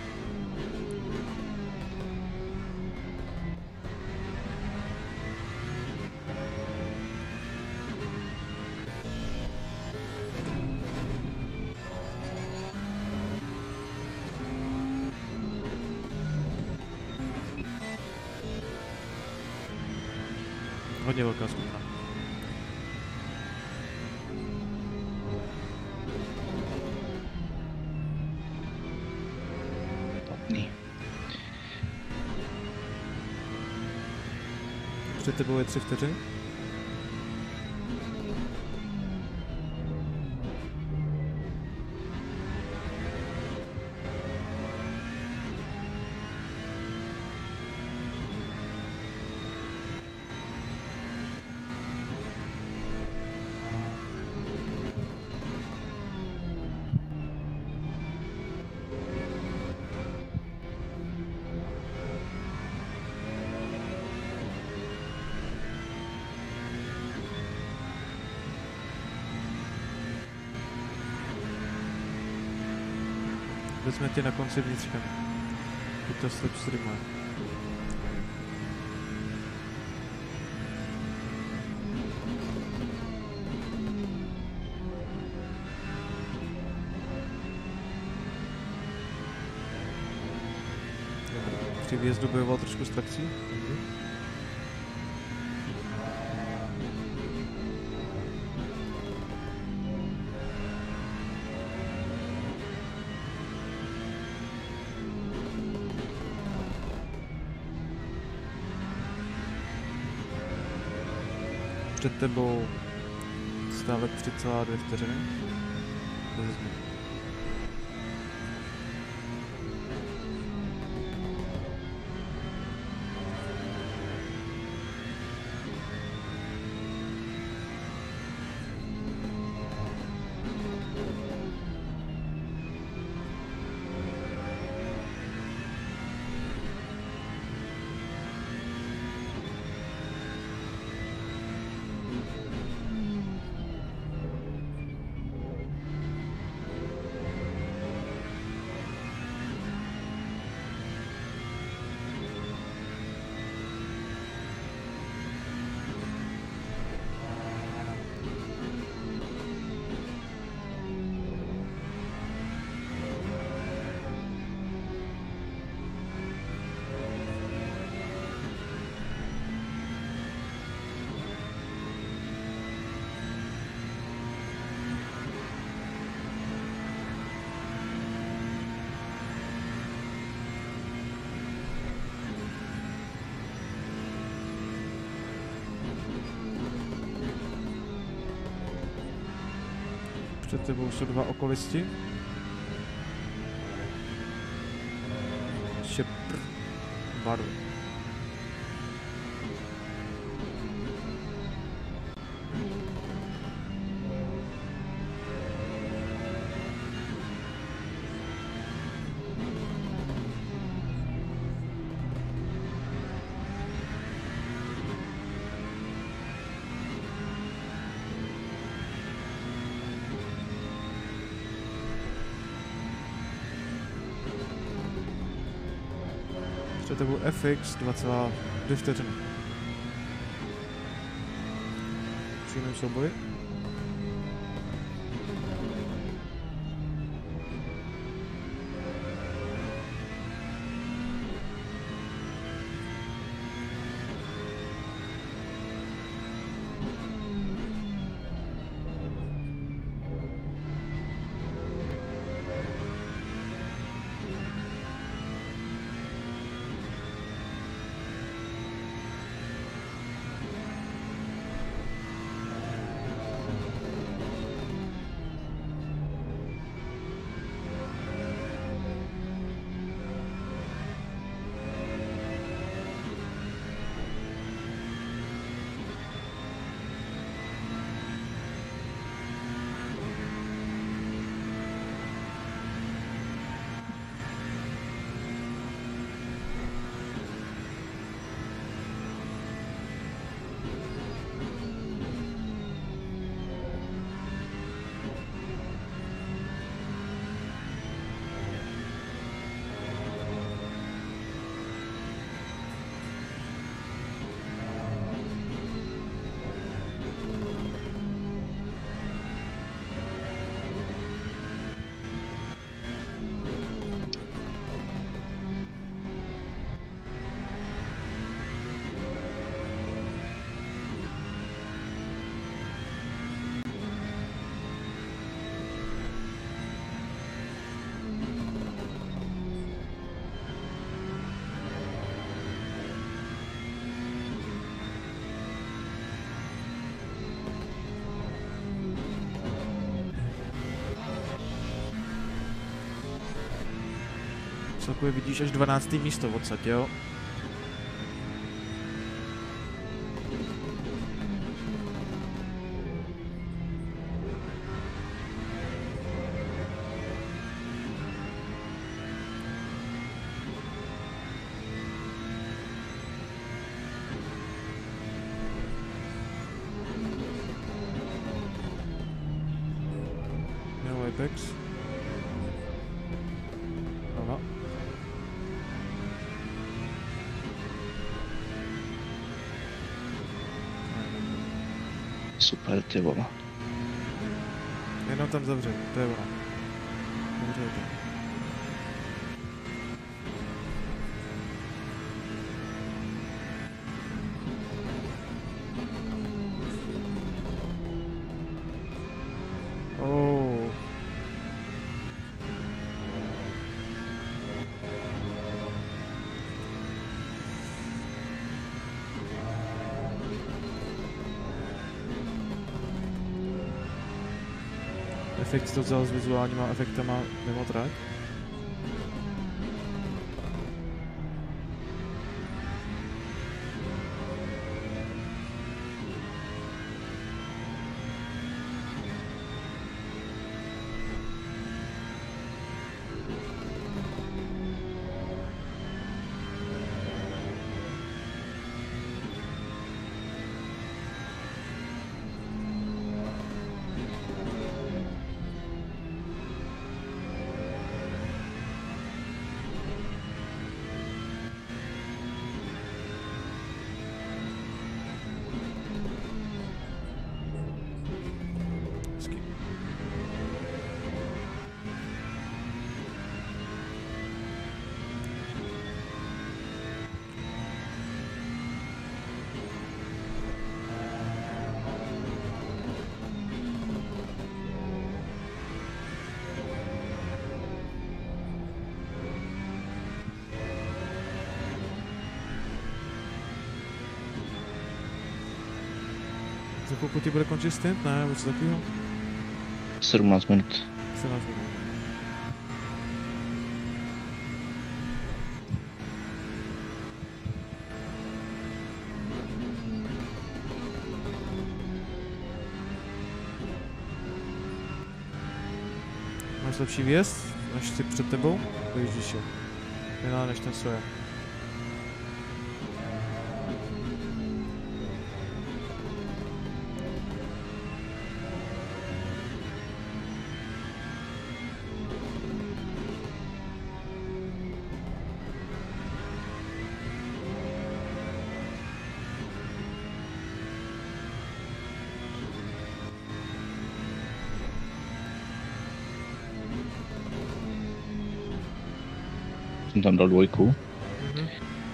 Hodně velká skupina. Platný. Před tebou je tři vteřiny. Vezme tě na konci vnitřka. Teď to slip streamuje. při výjezdu bojoval trošku s trakcí. Před tebou stávek tři celé dvě vteřiny. Bez změn. Před tebou jsou dva okolisti. Šepr. Barv. Před tebou F X dva celé dvě vteřiny. Přímý souboj. Celkově vidíš až dvanácté místo odsad, jo? Jo, Apex. Ano. Super, ty vole. Jenom tam zavře, to je ono. Zavře to. Oh. Efekt to vzal s vizuálníma efektama mimo trať. Za chvilku ti bude končit stint, ne? Nebo co takového? sedmnáct minut. sedmnáct minut. Máš lepší výjezd než ty před tebou? Dojíždíš je. Jiná než ten co je. Jsem tam dal dvojku. Mhm.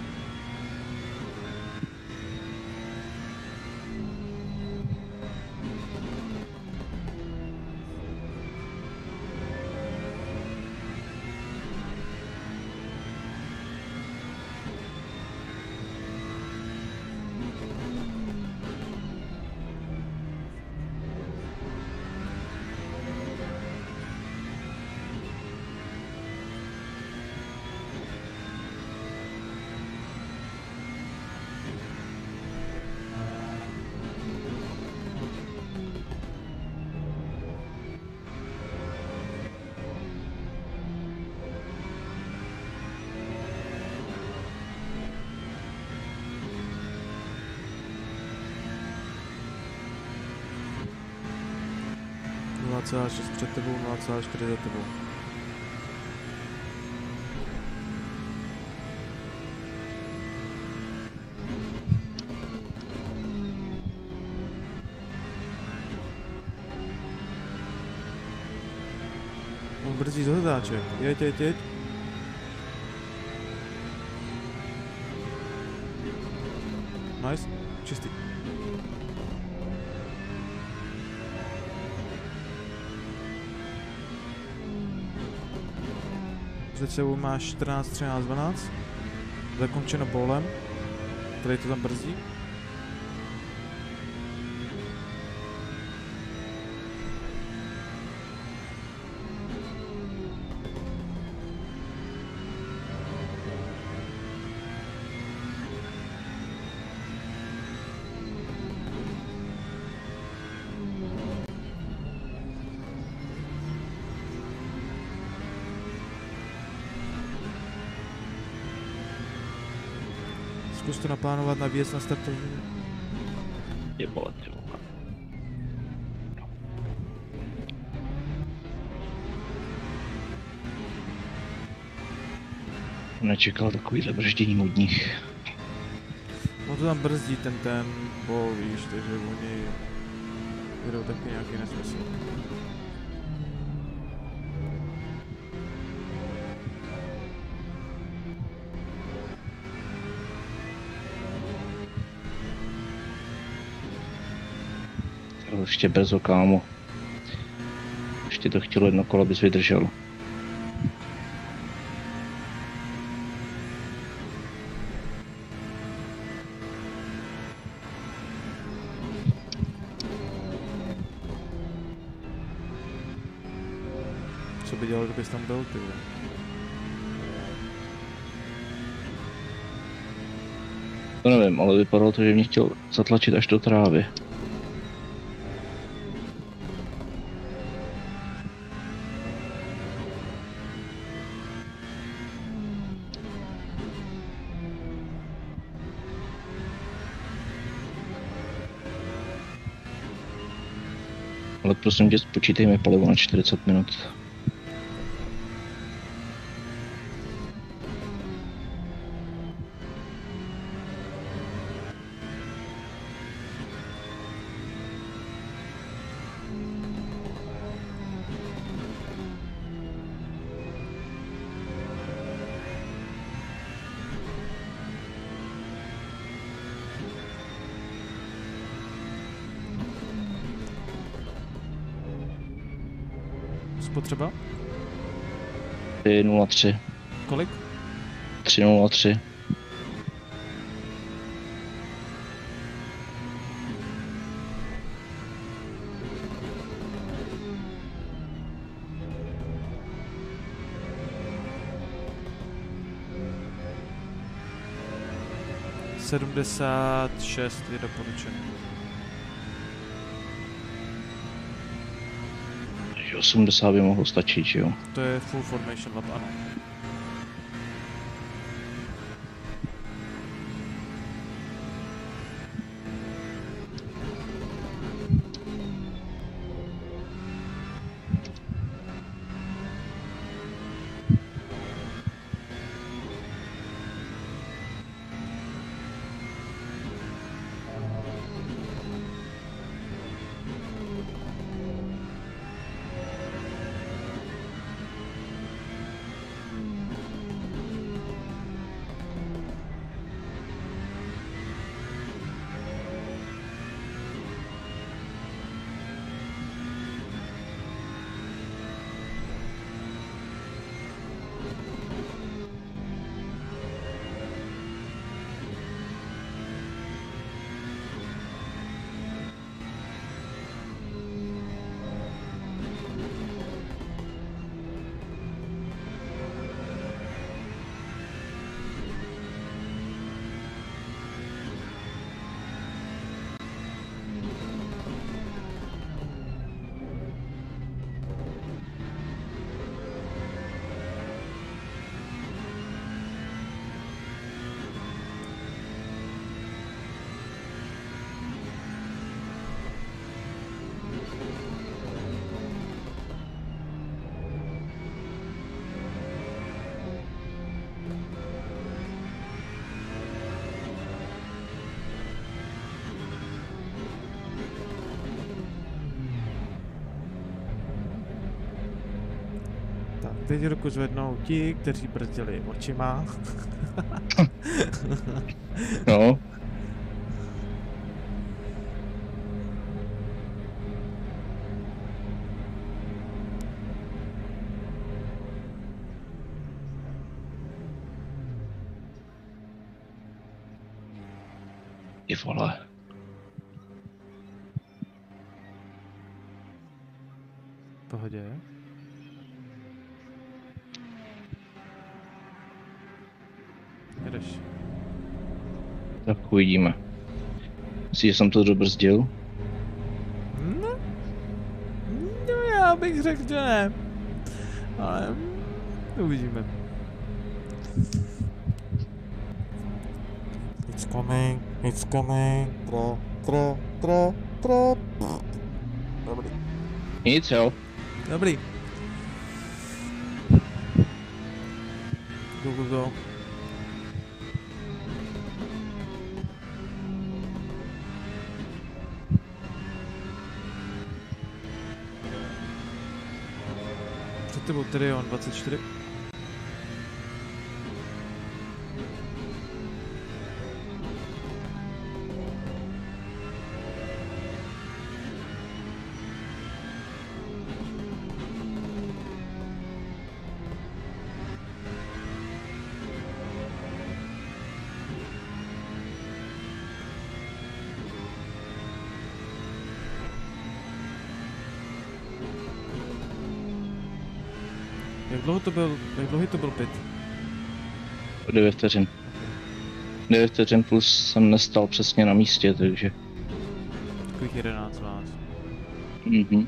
nula celá šest před tebou, nula celá čtyři za tebou. On brzdí do zatáček. Jeď, jeď, jeď. Nice. Čistý. Před sebou máš čtrnáct, třináct, dvanáct. Zakončeno polem, který to tam brzdí. Zkus to naplánovat na výjezd na startovní. Je bolet, jo. Nečekal takovýhle brždění modních. No to tam brzdí ten ten bol, víš, takže oni jedou taky nějaký nesmysl. Ještě brzo, kámo. Ještě to chtělo jedno kolo, abys vydržel. Co by dělal, kdybys tam byl, ty vole? To nevím, ale vypadalo to, že mě chtěl zatlačit až do trávy. Ale prosím tě, spočítej mi palivo na čtyřicet minut. Spotřeba? tři nula tři. Kolik? tři nula tři. sedmdesát šest je doporučený. osmdesát by mohlo stačit, že jo? To je full formation lap, ano. Teď ruku zvednou ti, kteří brzdili očima. No. Ty vole. V pohodě. Jedeš. Tak uvidíme. Myslíš, že jsem to dobrzdil? No, no já bych řekl, že ne. Ale uvidíme. It's coming, it's coming, tra, tra, tra, tra. Dobrý. Nic, jo. Dobrý. Go, go, go. Před tebou tedy on dvacet čtyři. Jak dlouho to byl, jak dlouhý to byl pit? devět vteřin. devět vteřin plus jsem nestal přesně na místě, takže... Takových jedenáct, dvanáct. Mhm.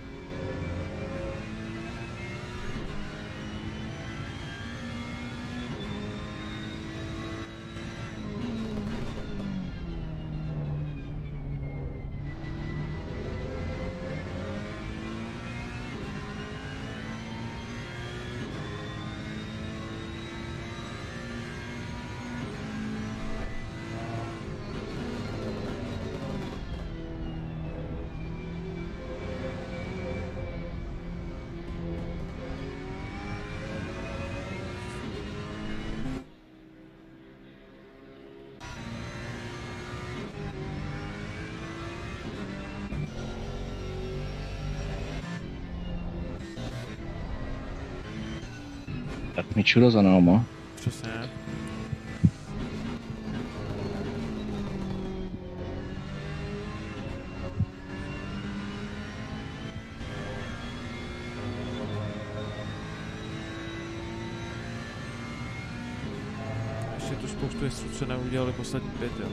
Tak mi čuro za náma. Přesně. Ještě tu spoustu jezdců, co neudělali poslední pět, jo.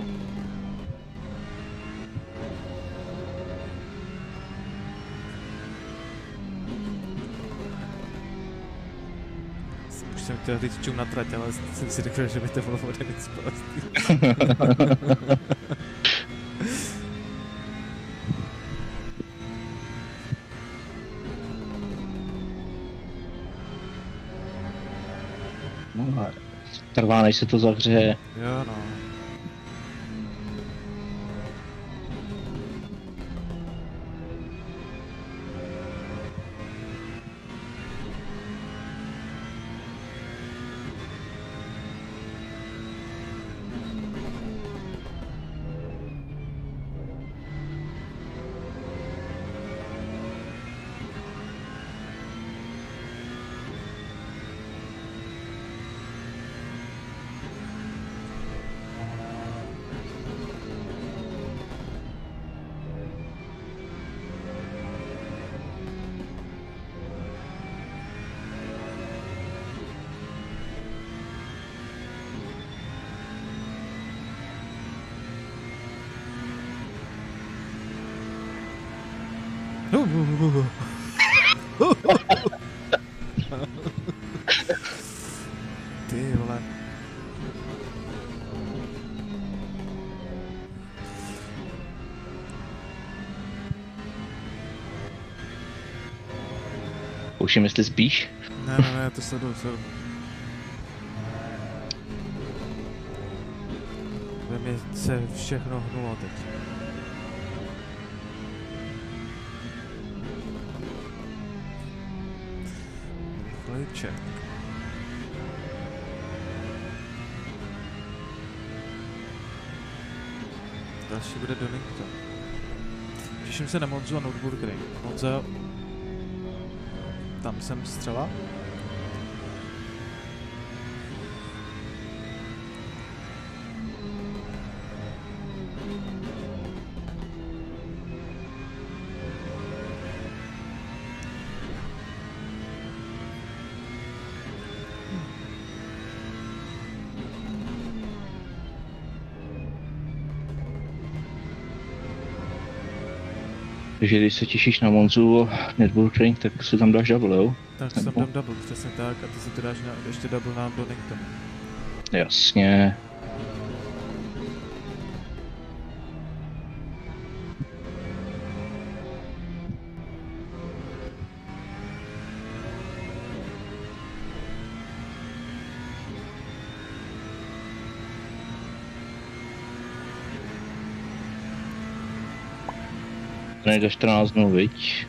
Už jsem chtěl říct čum na trať, ale jsem si řekl, že by to bylo ode nic prostý. No, trvá, než se to zahřeje. Jo, no. Ty vole. Pouším, jestli spíš. Ne, ne, ne, to sleduju, sleduju. Ve mě se všechno hnulo teď. Rychlejček. Další bude Donington. Těším se na Monzu a Nürburgring. Monza... Tam jsem střela. Takže když se těšíš na Monzu a Nürburgring, tak si tam dáš double, jo? Tak si tam dám double, přesně tak, a ty si to dáš na, ještě double na Donington. Jasně. Nejde čtrnáct dnů, viď?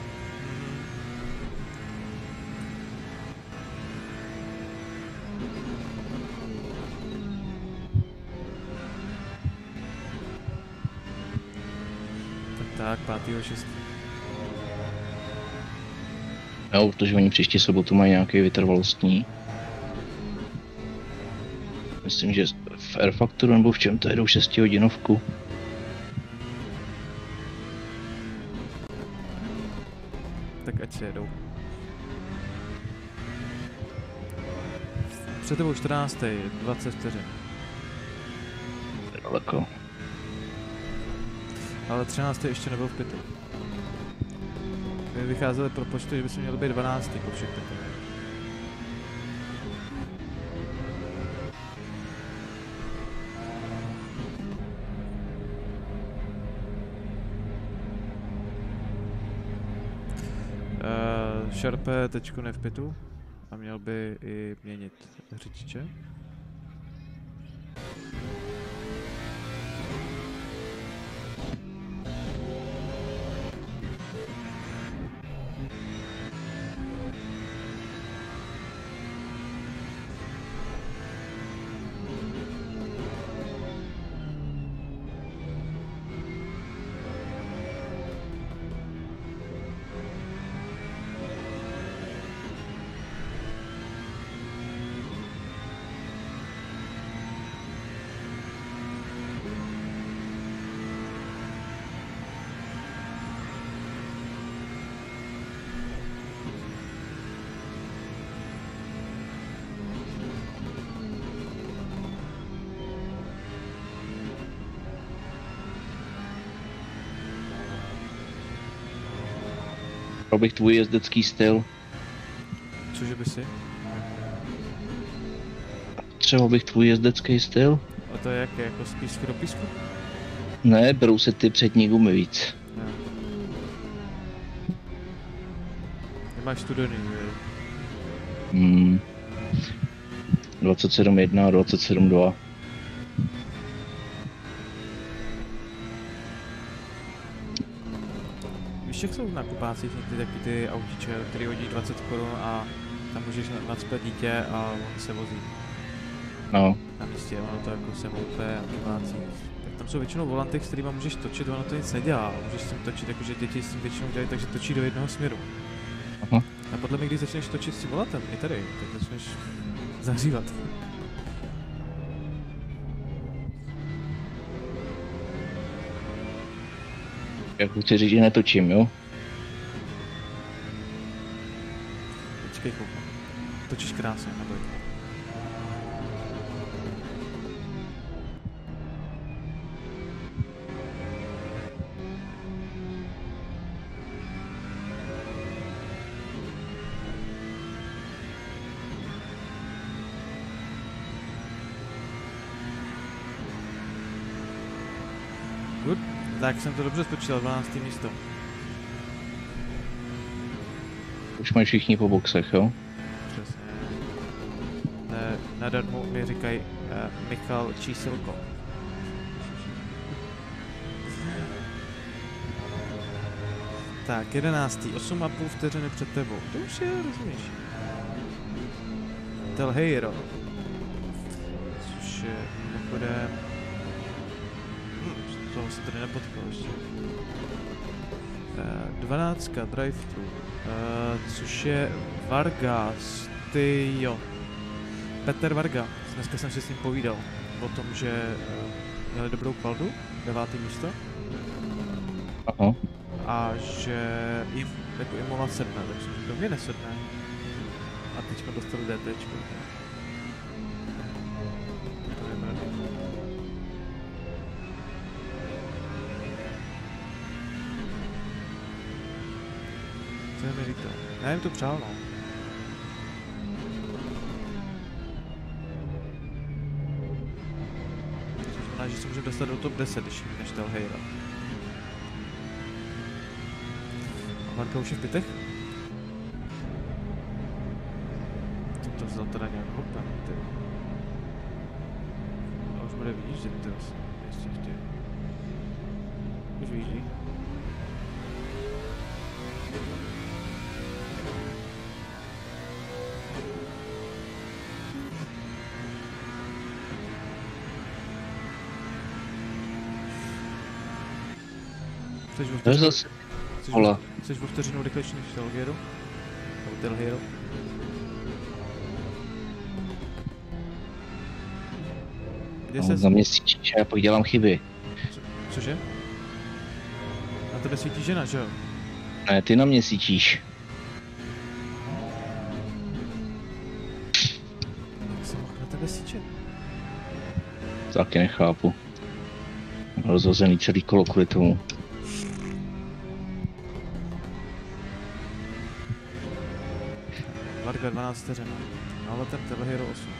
Tak tak, pátého šestého Jo, protože oni příští sobotu mají nějaký vytrvalostní. Myslím, že v R Factoru nebo v čem to jedou šestihodinovku. Tak ať si jedou. Před tebou čtrnáctý, dvacet vteřin. Daleko. Ale třináctý ještě nebyl v pitu. My vycházeli pro počtu, že bychom měli být dvanáctý po všech pitech. Uh, Sharpe teďko ne v pitu a měl by i měnit řidiče. Chtěl bych tvůj jezdecký styl. Cože by si? Třeba bych tvůj jezdecký styl. A to je jak, jako z písku do písku? Ne, berou se ty přední gumy víc. Ne. Nemáš studený, že? Hmm. dvacet sedm jedna a dvacet sedm dva. Víš, jak jsou na kupácích někdy taky ty autiče, který hodí dvacet korun a tam můžeš nacpat dítě a on se vozí. No. Na místě, ono to jako se moupe a kupácí. Tak tam jsou většinou volanty, s kterýma můžeš točit, ono to nic nedělá. Můžeš s tím točit, jakože děti s tím většinou dělají, takže točí do jednoho směru. Aha. A podle mě, když začneš točit s tím volantem, i tady, tak začneš zahřívat. Jak chci říct, že netočím, jo? Počkej, koukám. Točíš krásně, neboj. Good. Tak jsem to dobře stočil, dvanácté místo. Už mají všichni po boxech, jo? Přesně. Ne, nadarmo mi říkají uh, Michal číselko. Tak, jedenáctý, osm a půl vteřiny před tebou. To už je, rozumíš. Telheiro. Což je, nebude... Hm, toho se tady nepotkal ještě. dvanáctka drive-thru, uh, což je Vargas, ty jo. Petr Varga, dneska jsem si s ním povídal o tom, že uh, měli dobrou kvaldu, devátý místo. Aha. A že jim jako Imola sedne, takže to mě nesedne. A teďka dostali DTčko. To je mrdý. To je mi líto. Já jim to přál, no. To znamená, že se můžeme dostat do top deset, když jim než Telheira. A Varka už je v pitech? Jsem to vzal teda nějak hopem, ty. A už bude vyjíždět, ty vlastně. Ještě, ještě. Už vyjíždí. Chceš o vteřinu, zase Hola. chceš o vteřinu rychlejší než Telheiro? Nebo Telheiro? Kde No, se... na mě svítíš, já pak dělám chyby. Co, cože? Na tebe svítí žena, že jo? Ne, ty na mě svítíš. Jak jsem Taky nechápu. Rozhozený celý kolo kvůli tomu. Varga dvanáct vteřin, ale ten Telehero osm.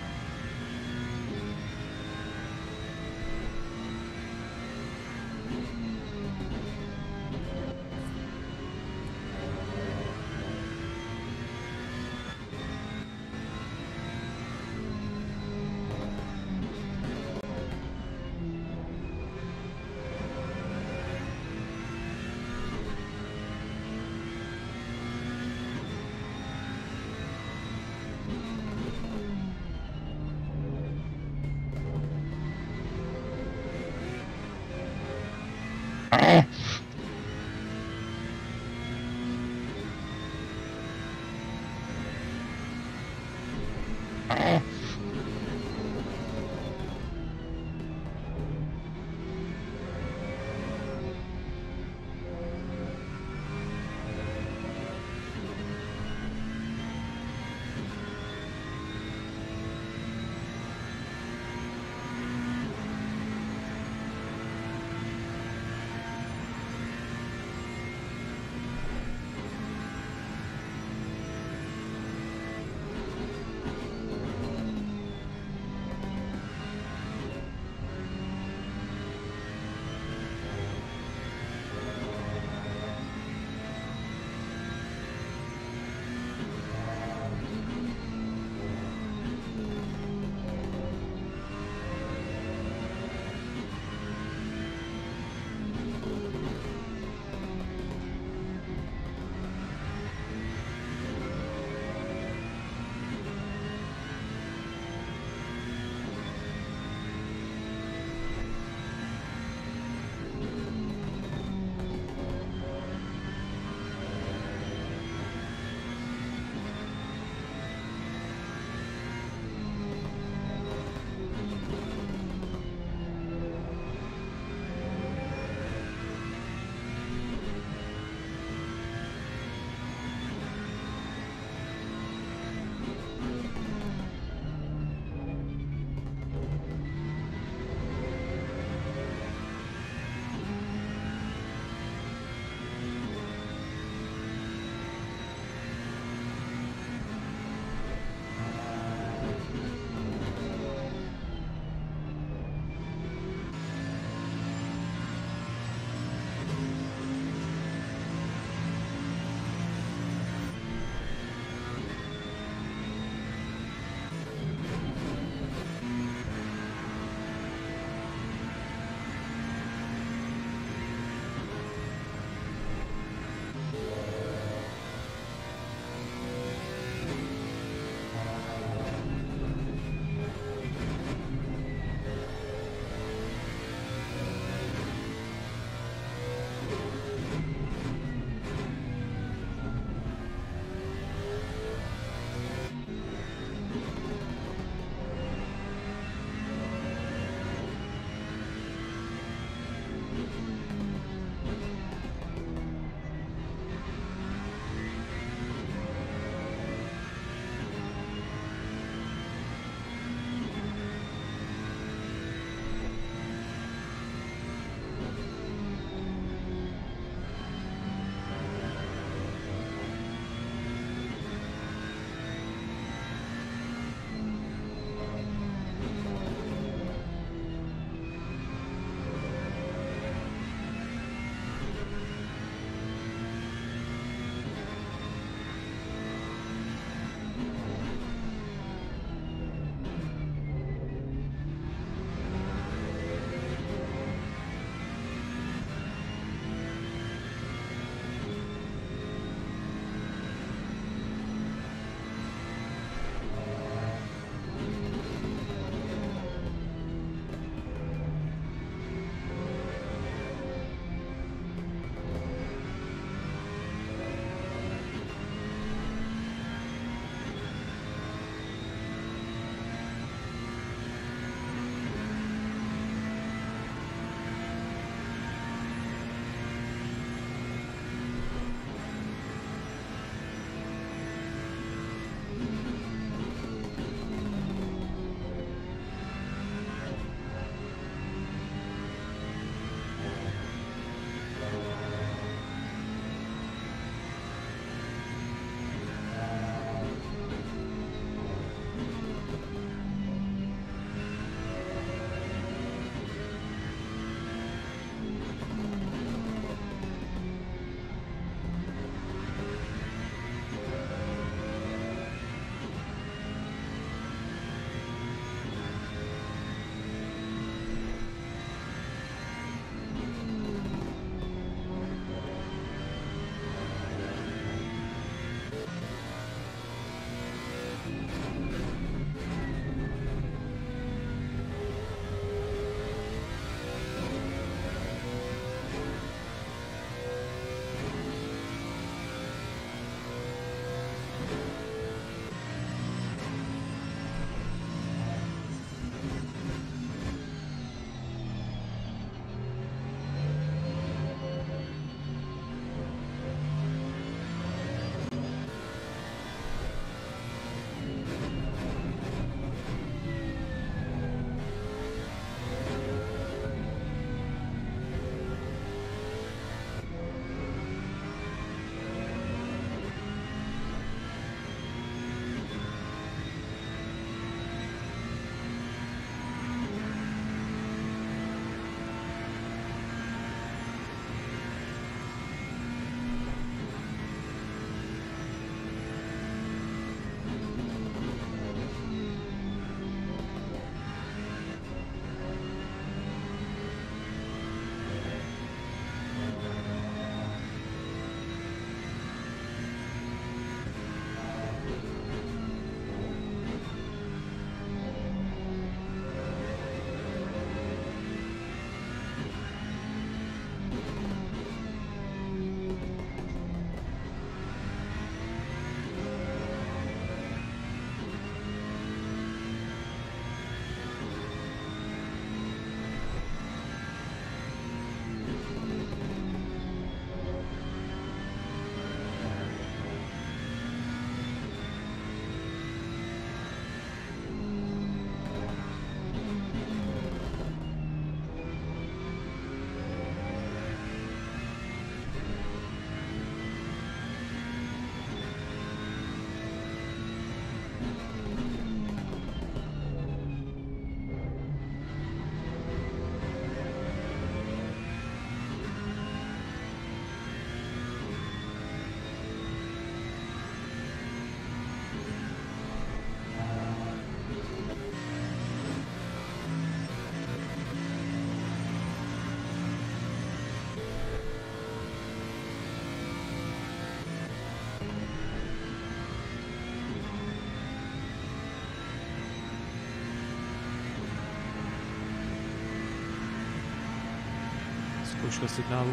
Zkouška signálu.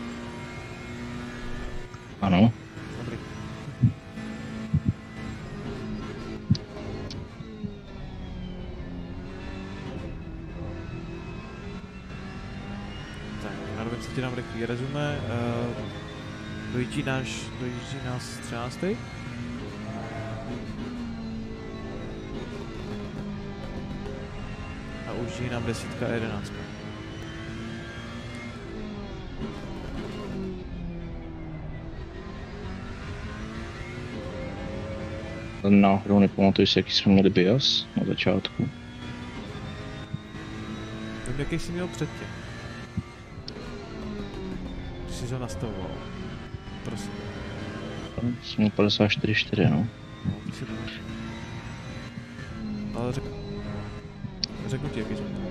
Ano. Dobrý. Tak, narovím se ti nám rychlý rezumé. Uh, dojíždí, náš, dojíždí nás třináctý. A ujíždí nám desítka a jedenáctka. Náhodou nepamatuji si, jaký jsme měli bias na začátku. Vím, jaký jsi měl předtím. Když jsi ho nastavoval. Prosím. Jsem měl padesát čtyři čtyři, no. No, ty si byl. Ale řek... řeknu ti, jaký jsi měl.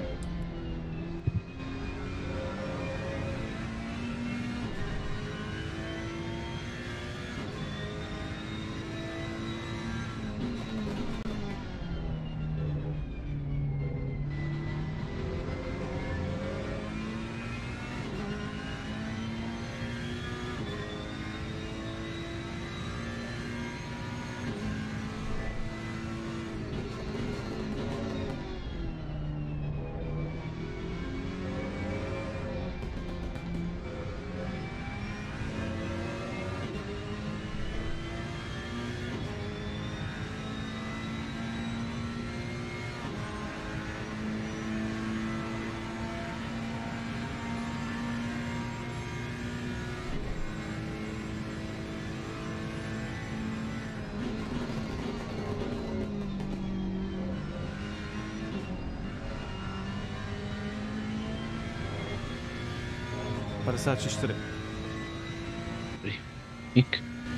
padesát tři čtyři. Dík.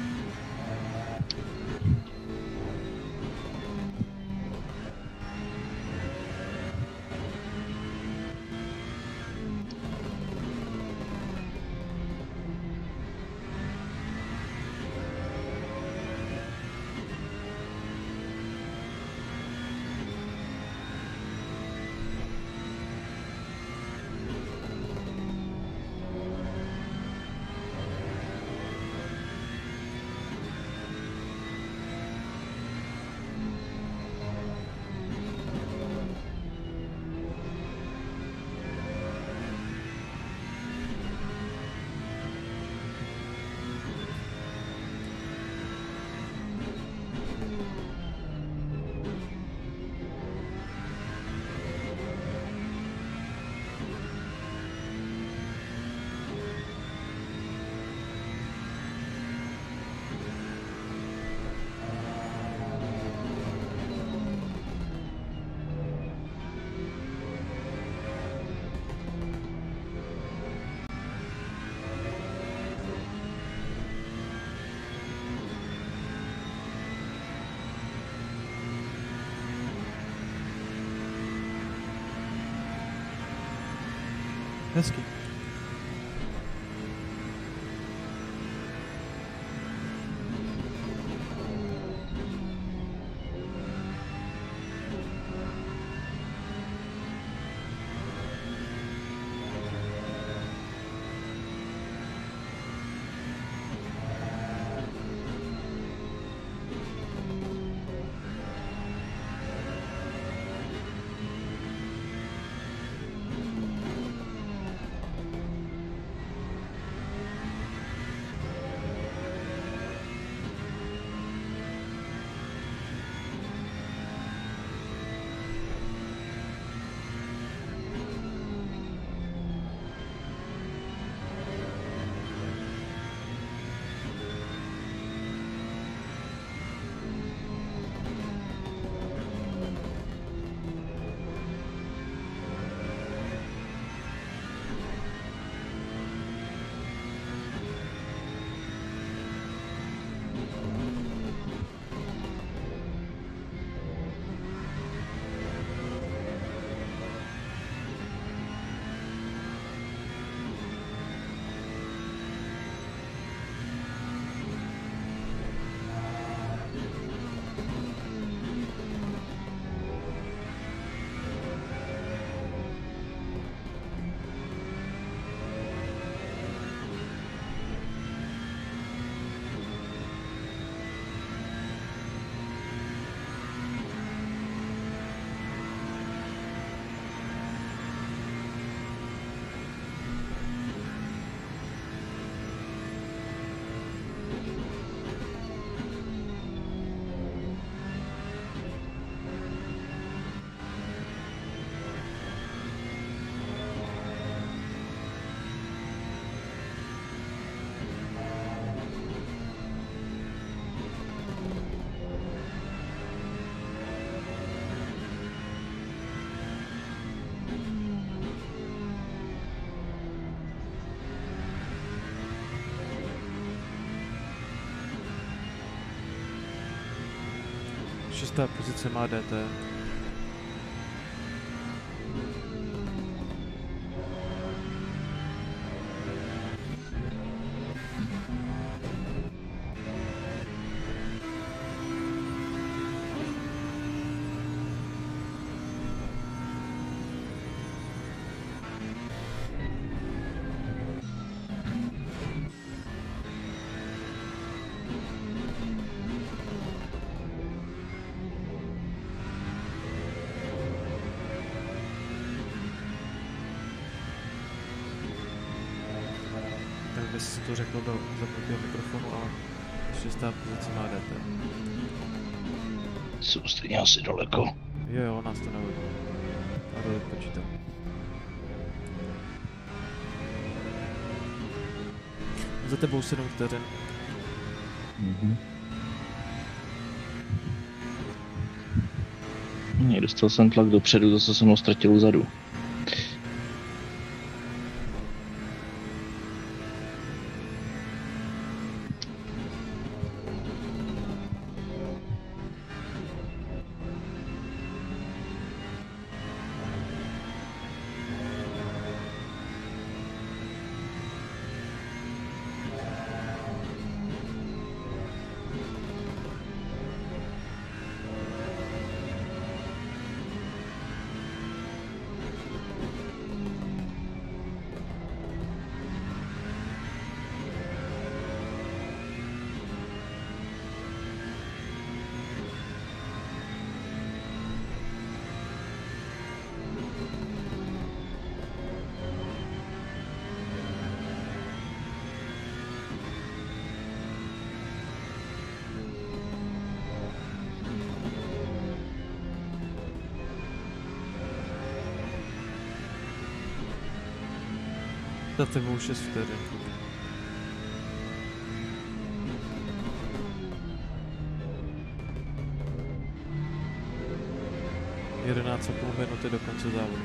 Hezký. Šestá pozice má D T. Jestli jsem to řekl do zapnutého mikrofonu, ale šestá pozice má D T. Jsou stejně asi daleko. Jo, jo, nás to nevidí. A to počítám. Za tebou sedm vteřin. Mhm. Ne, dostal jsem tlak dopředu, zase jsem ho ztratil vzadu. Za tebou šest vteřin. jedenáct a půl minuty do konce závodu.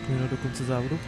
Pět minut do konce závodu.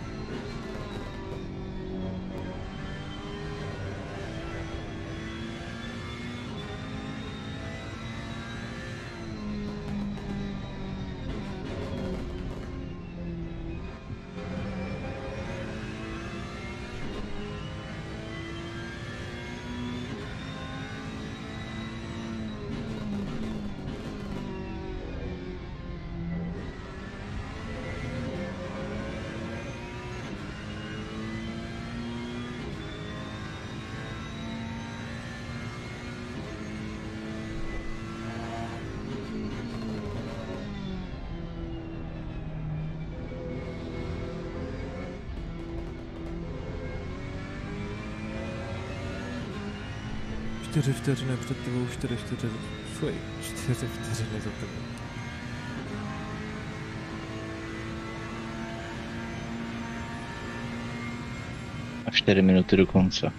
Čtyři vteřiny před tebou, čtyři vteřiny, fuj, čtyři vteřiny za tebou. A čtyři minuty do konce.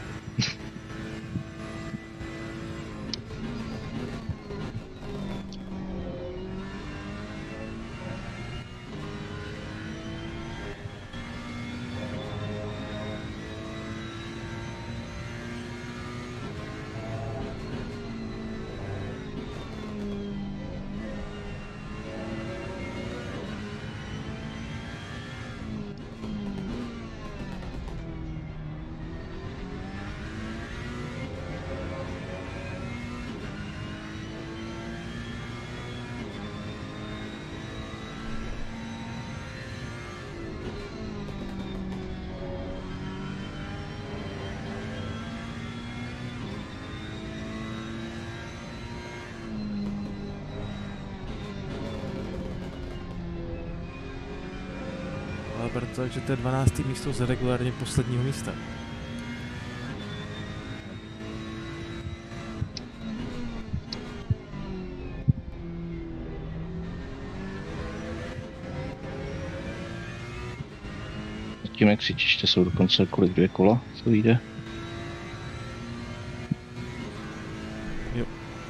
Ale protože to je dvanácté místo z regulárně posledního místa. Tím jak křičíšte jsou dokonce kolik dvě kola, co vyjde? Jo.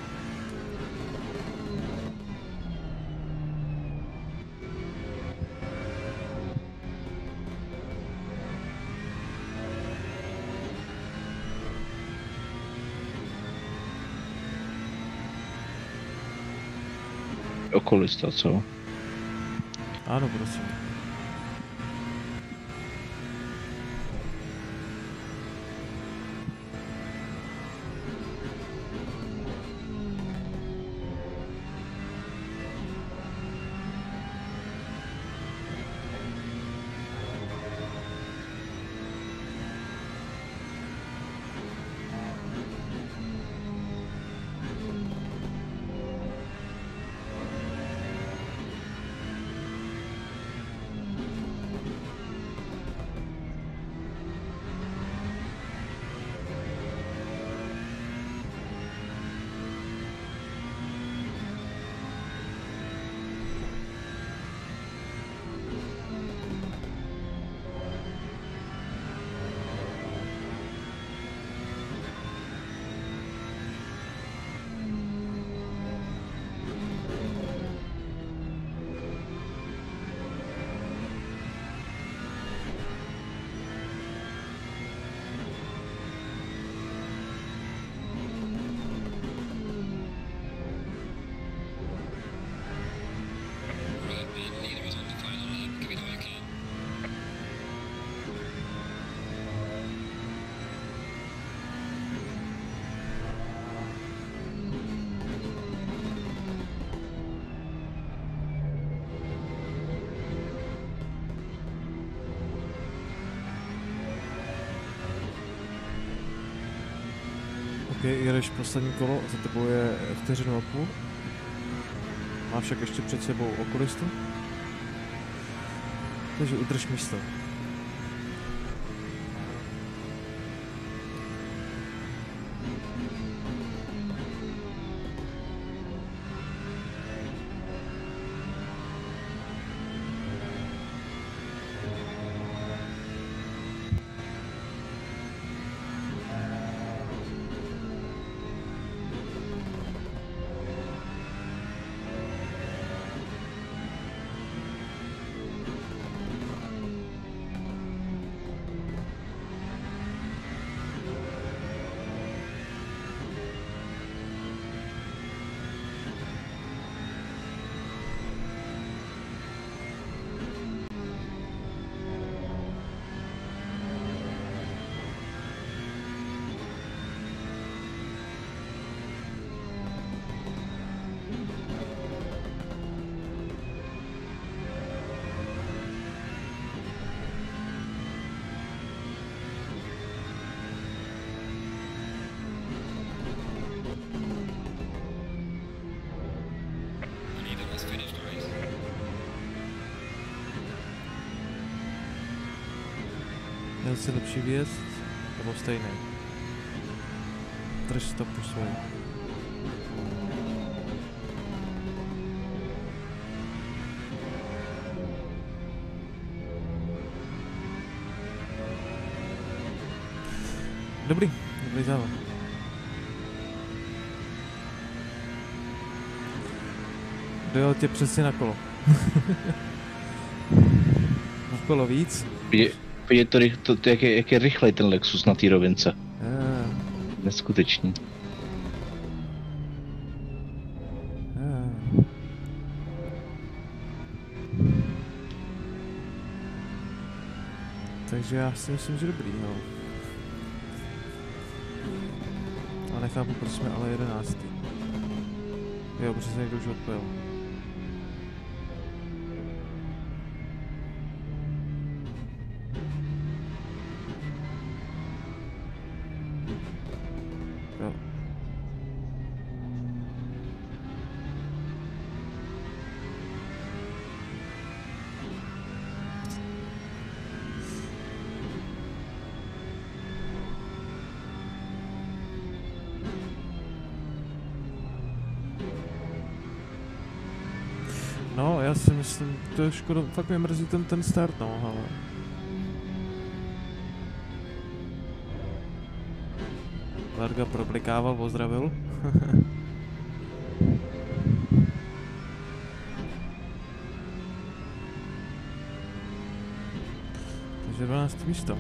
Okolista, co? Ano, prosím. Jedeš poslední kolo, za tebou je vteřinu a půl. Máš však ještě před sebou okulistu. Takže udrž místo. Měl si lepší výjezd, nebo stejný? Drž stopu svoji. Dobrý, dobrý závod. Dojel tě přesně na kolo. Na kolo víc. Vidět to, to, to jak, je, jak je rychlej ten Lexus na té rovince. Yeah. Neskutečný. Yeah. Takže já si myslím, že dobrý, no. A nechápu, proč jsme ale jedenáctý. Jo, protože se někdo už odpojil. Jo. No, já si myslím, to je škoda, fakt mě mrzí ten, ten start, no, ale... Larga problikával, pozdravil. Takže dvanácté místo.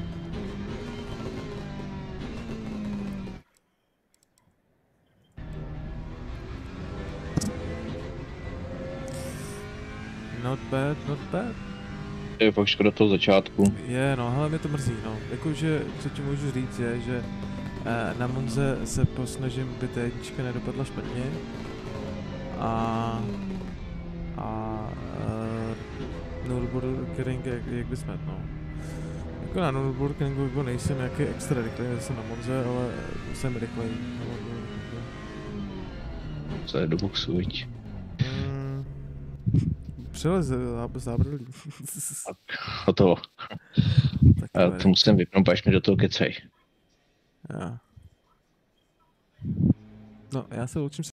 Not bad, not bad. To je fakt škoda toho začátku. Je, no, ale mě to mrzí, no. Jakože, co ti můžu říct je, že eh, na Monze se posnažím, by ta jednička nedopadla špatně. A... A... Uh, Nürburgring, jak, jak bys met, no. Jako na Nürburgringu jako nejsem nějaký extra rychlej, jsem na Monze, ale jsem rychlej. Co je do boxu, viď? Mm, přelez zábradlí. Hotovo. Já to musím vypnout, až mi do toho kecej. Já. No, já se učím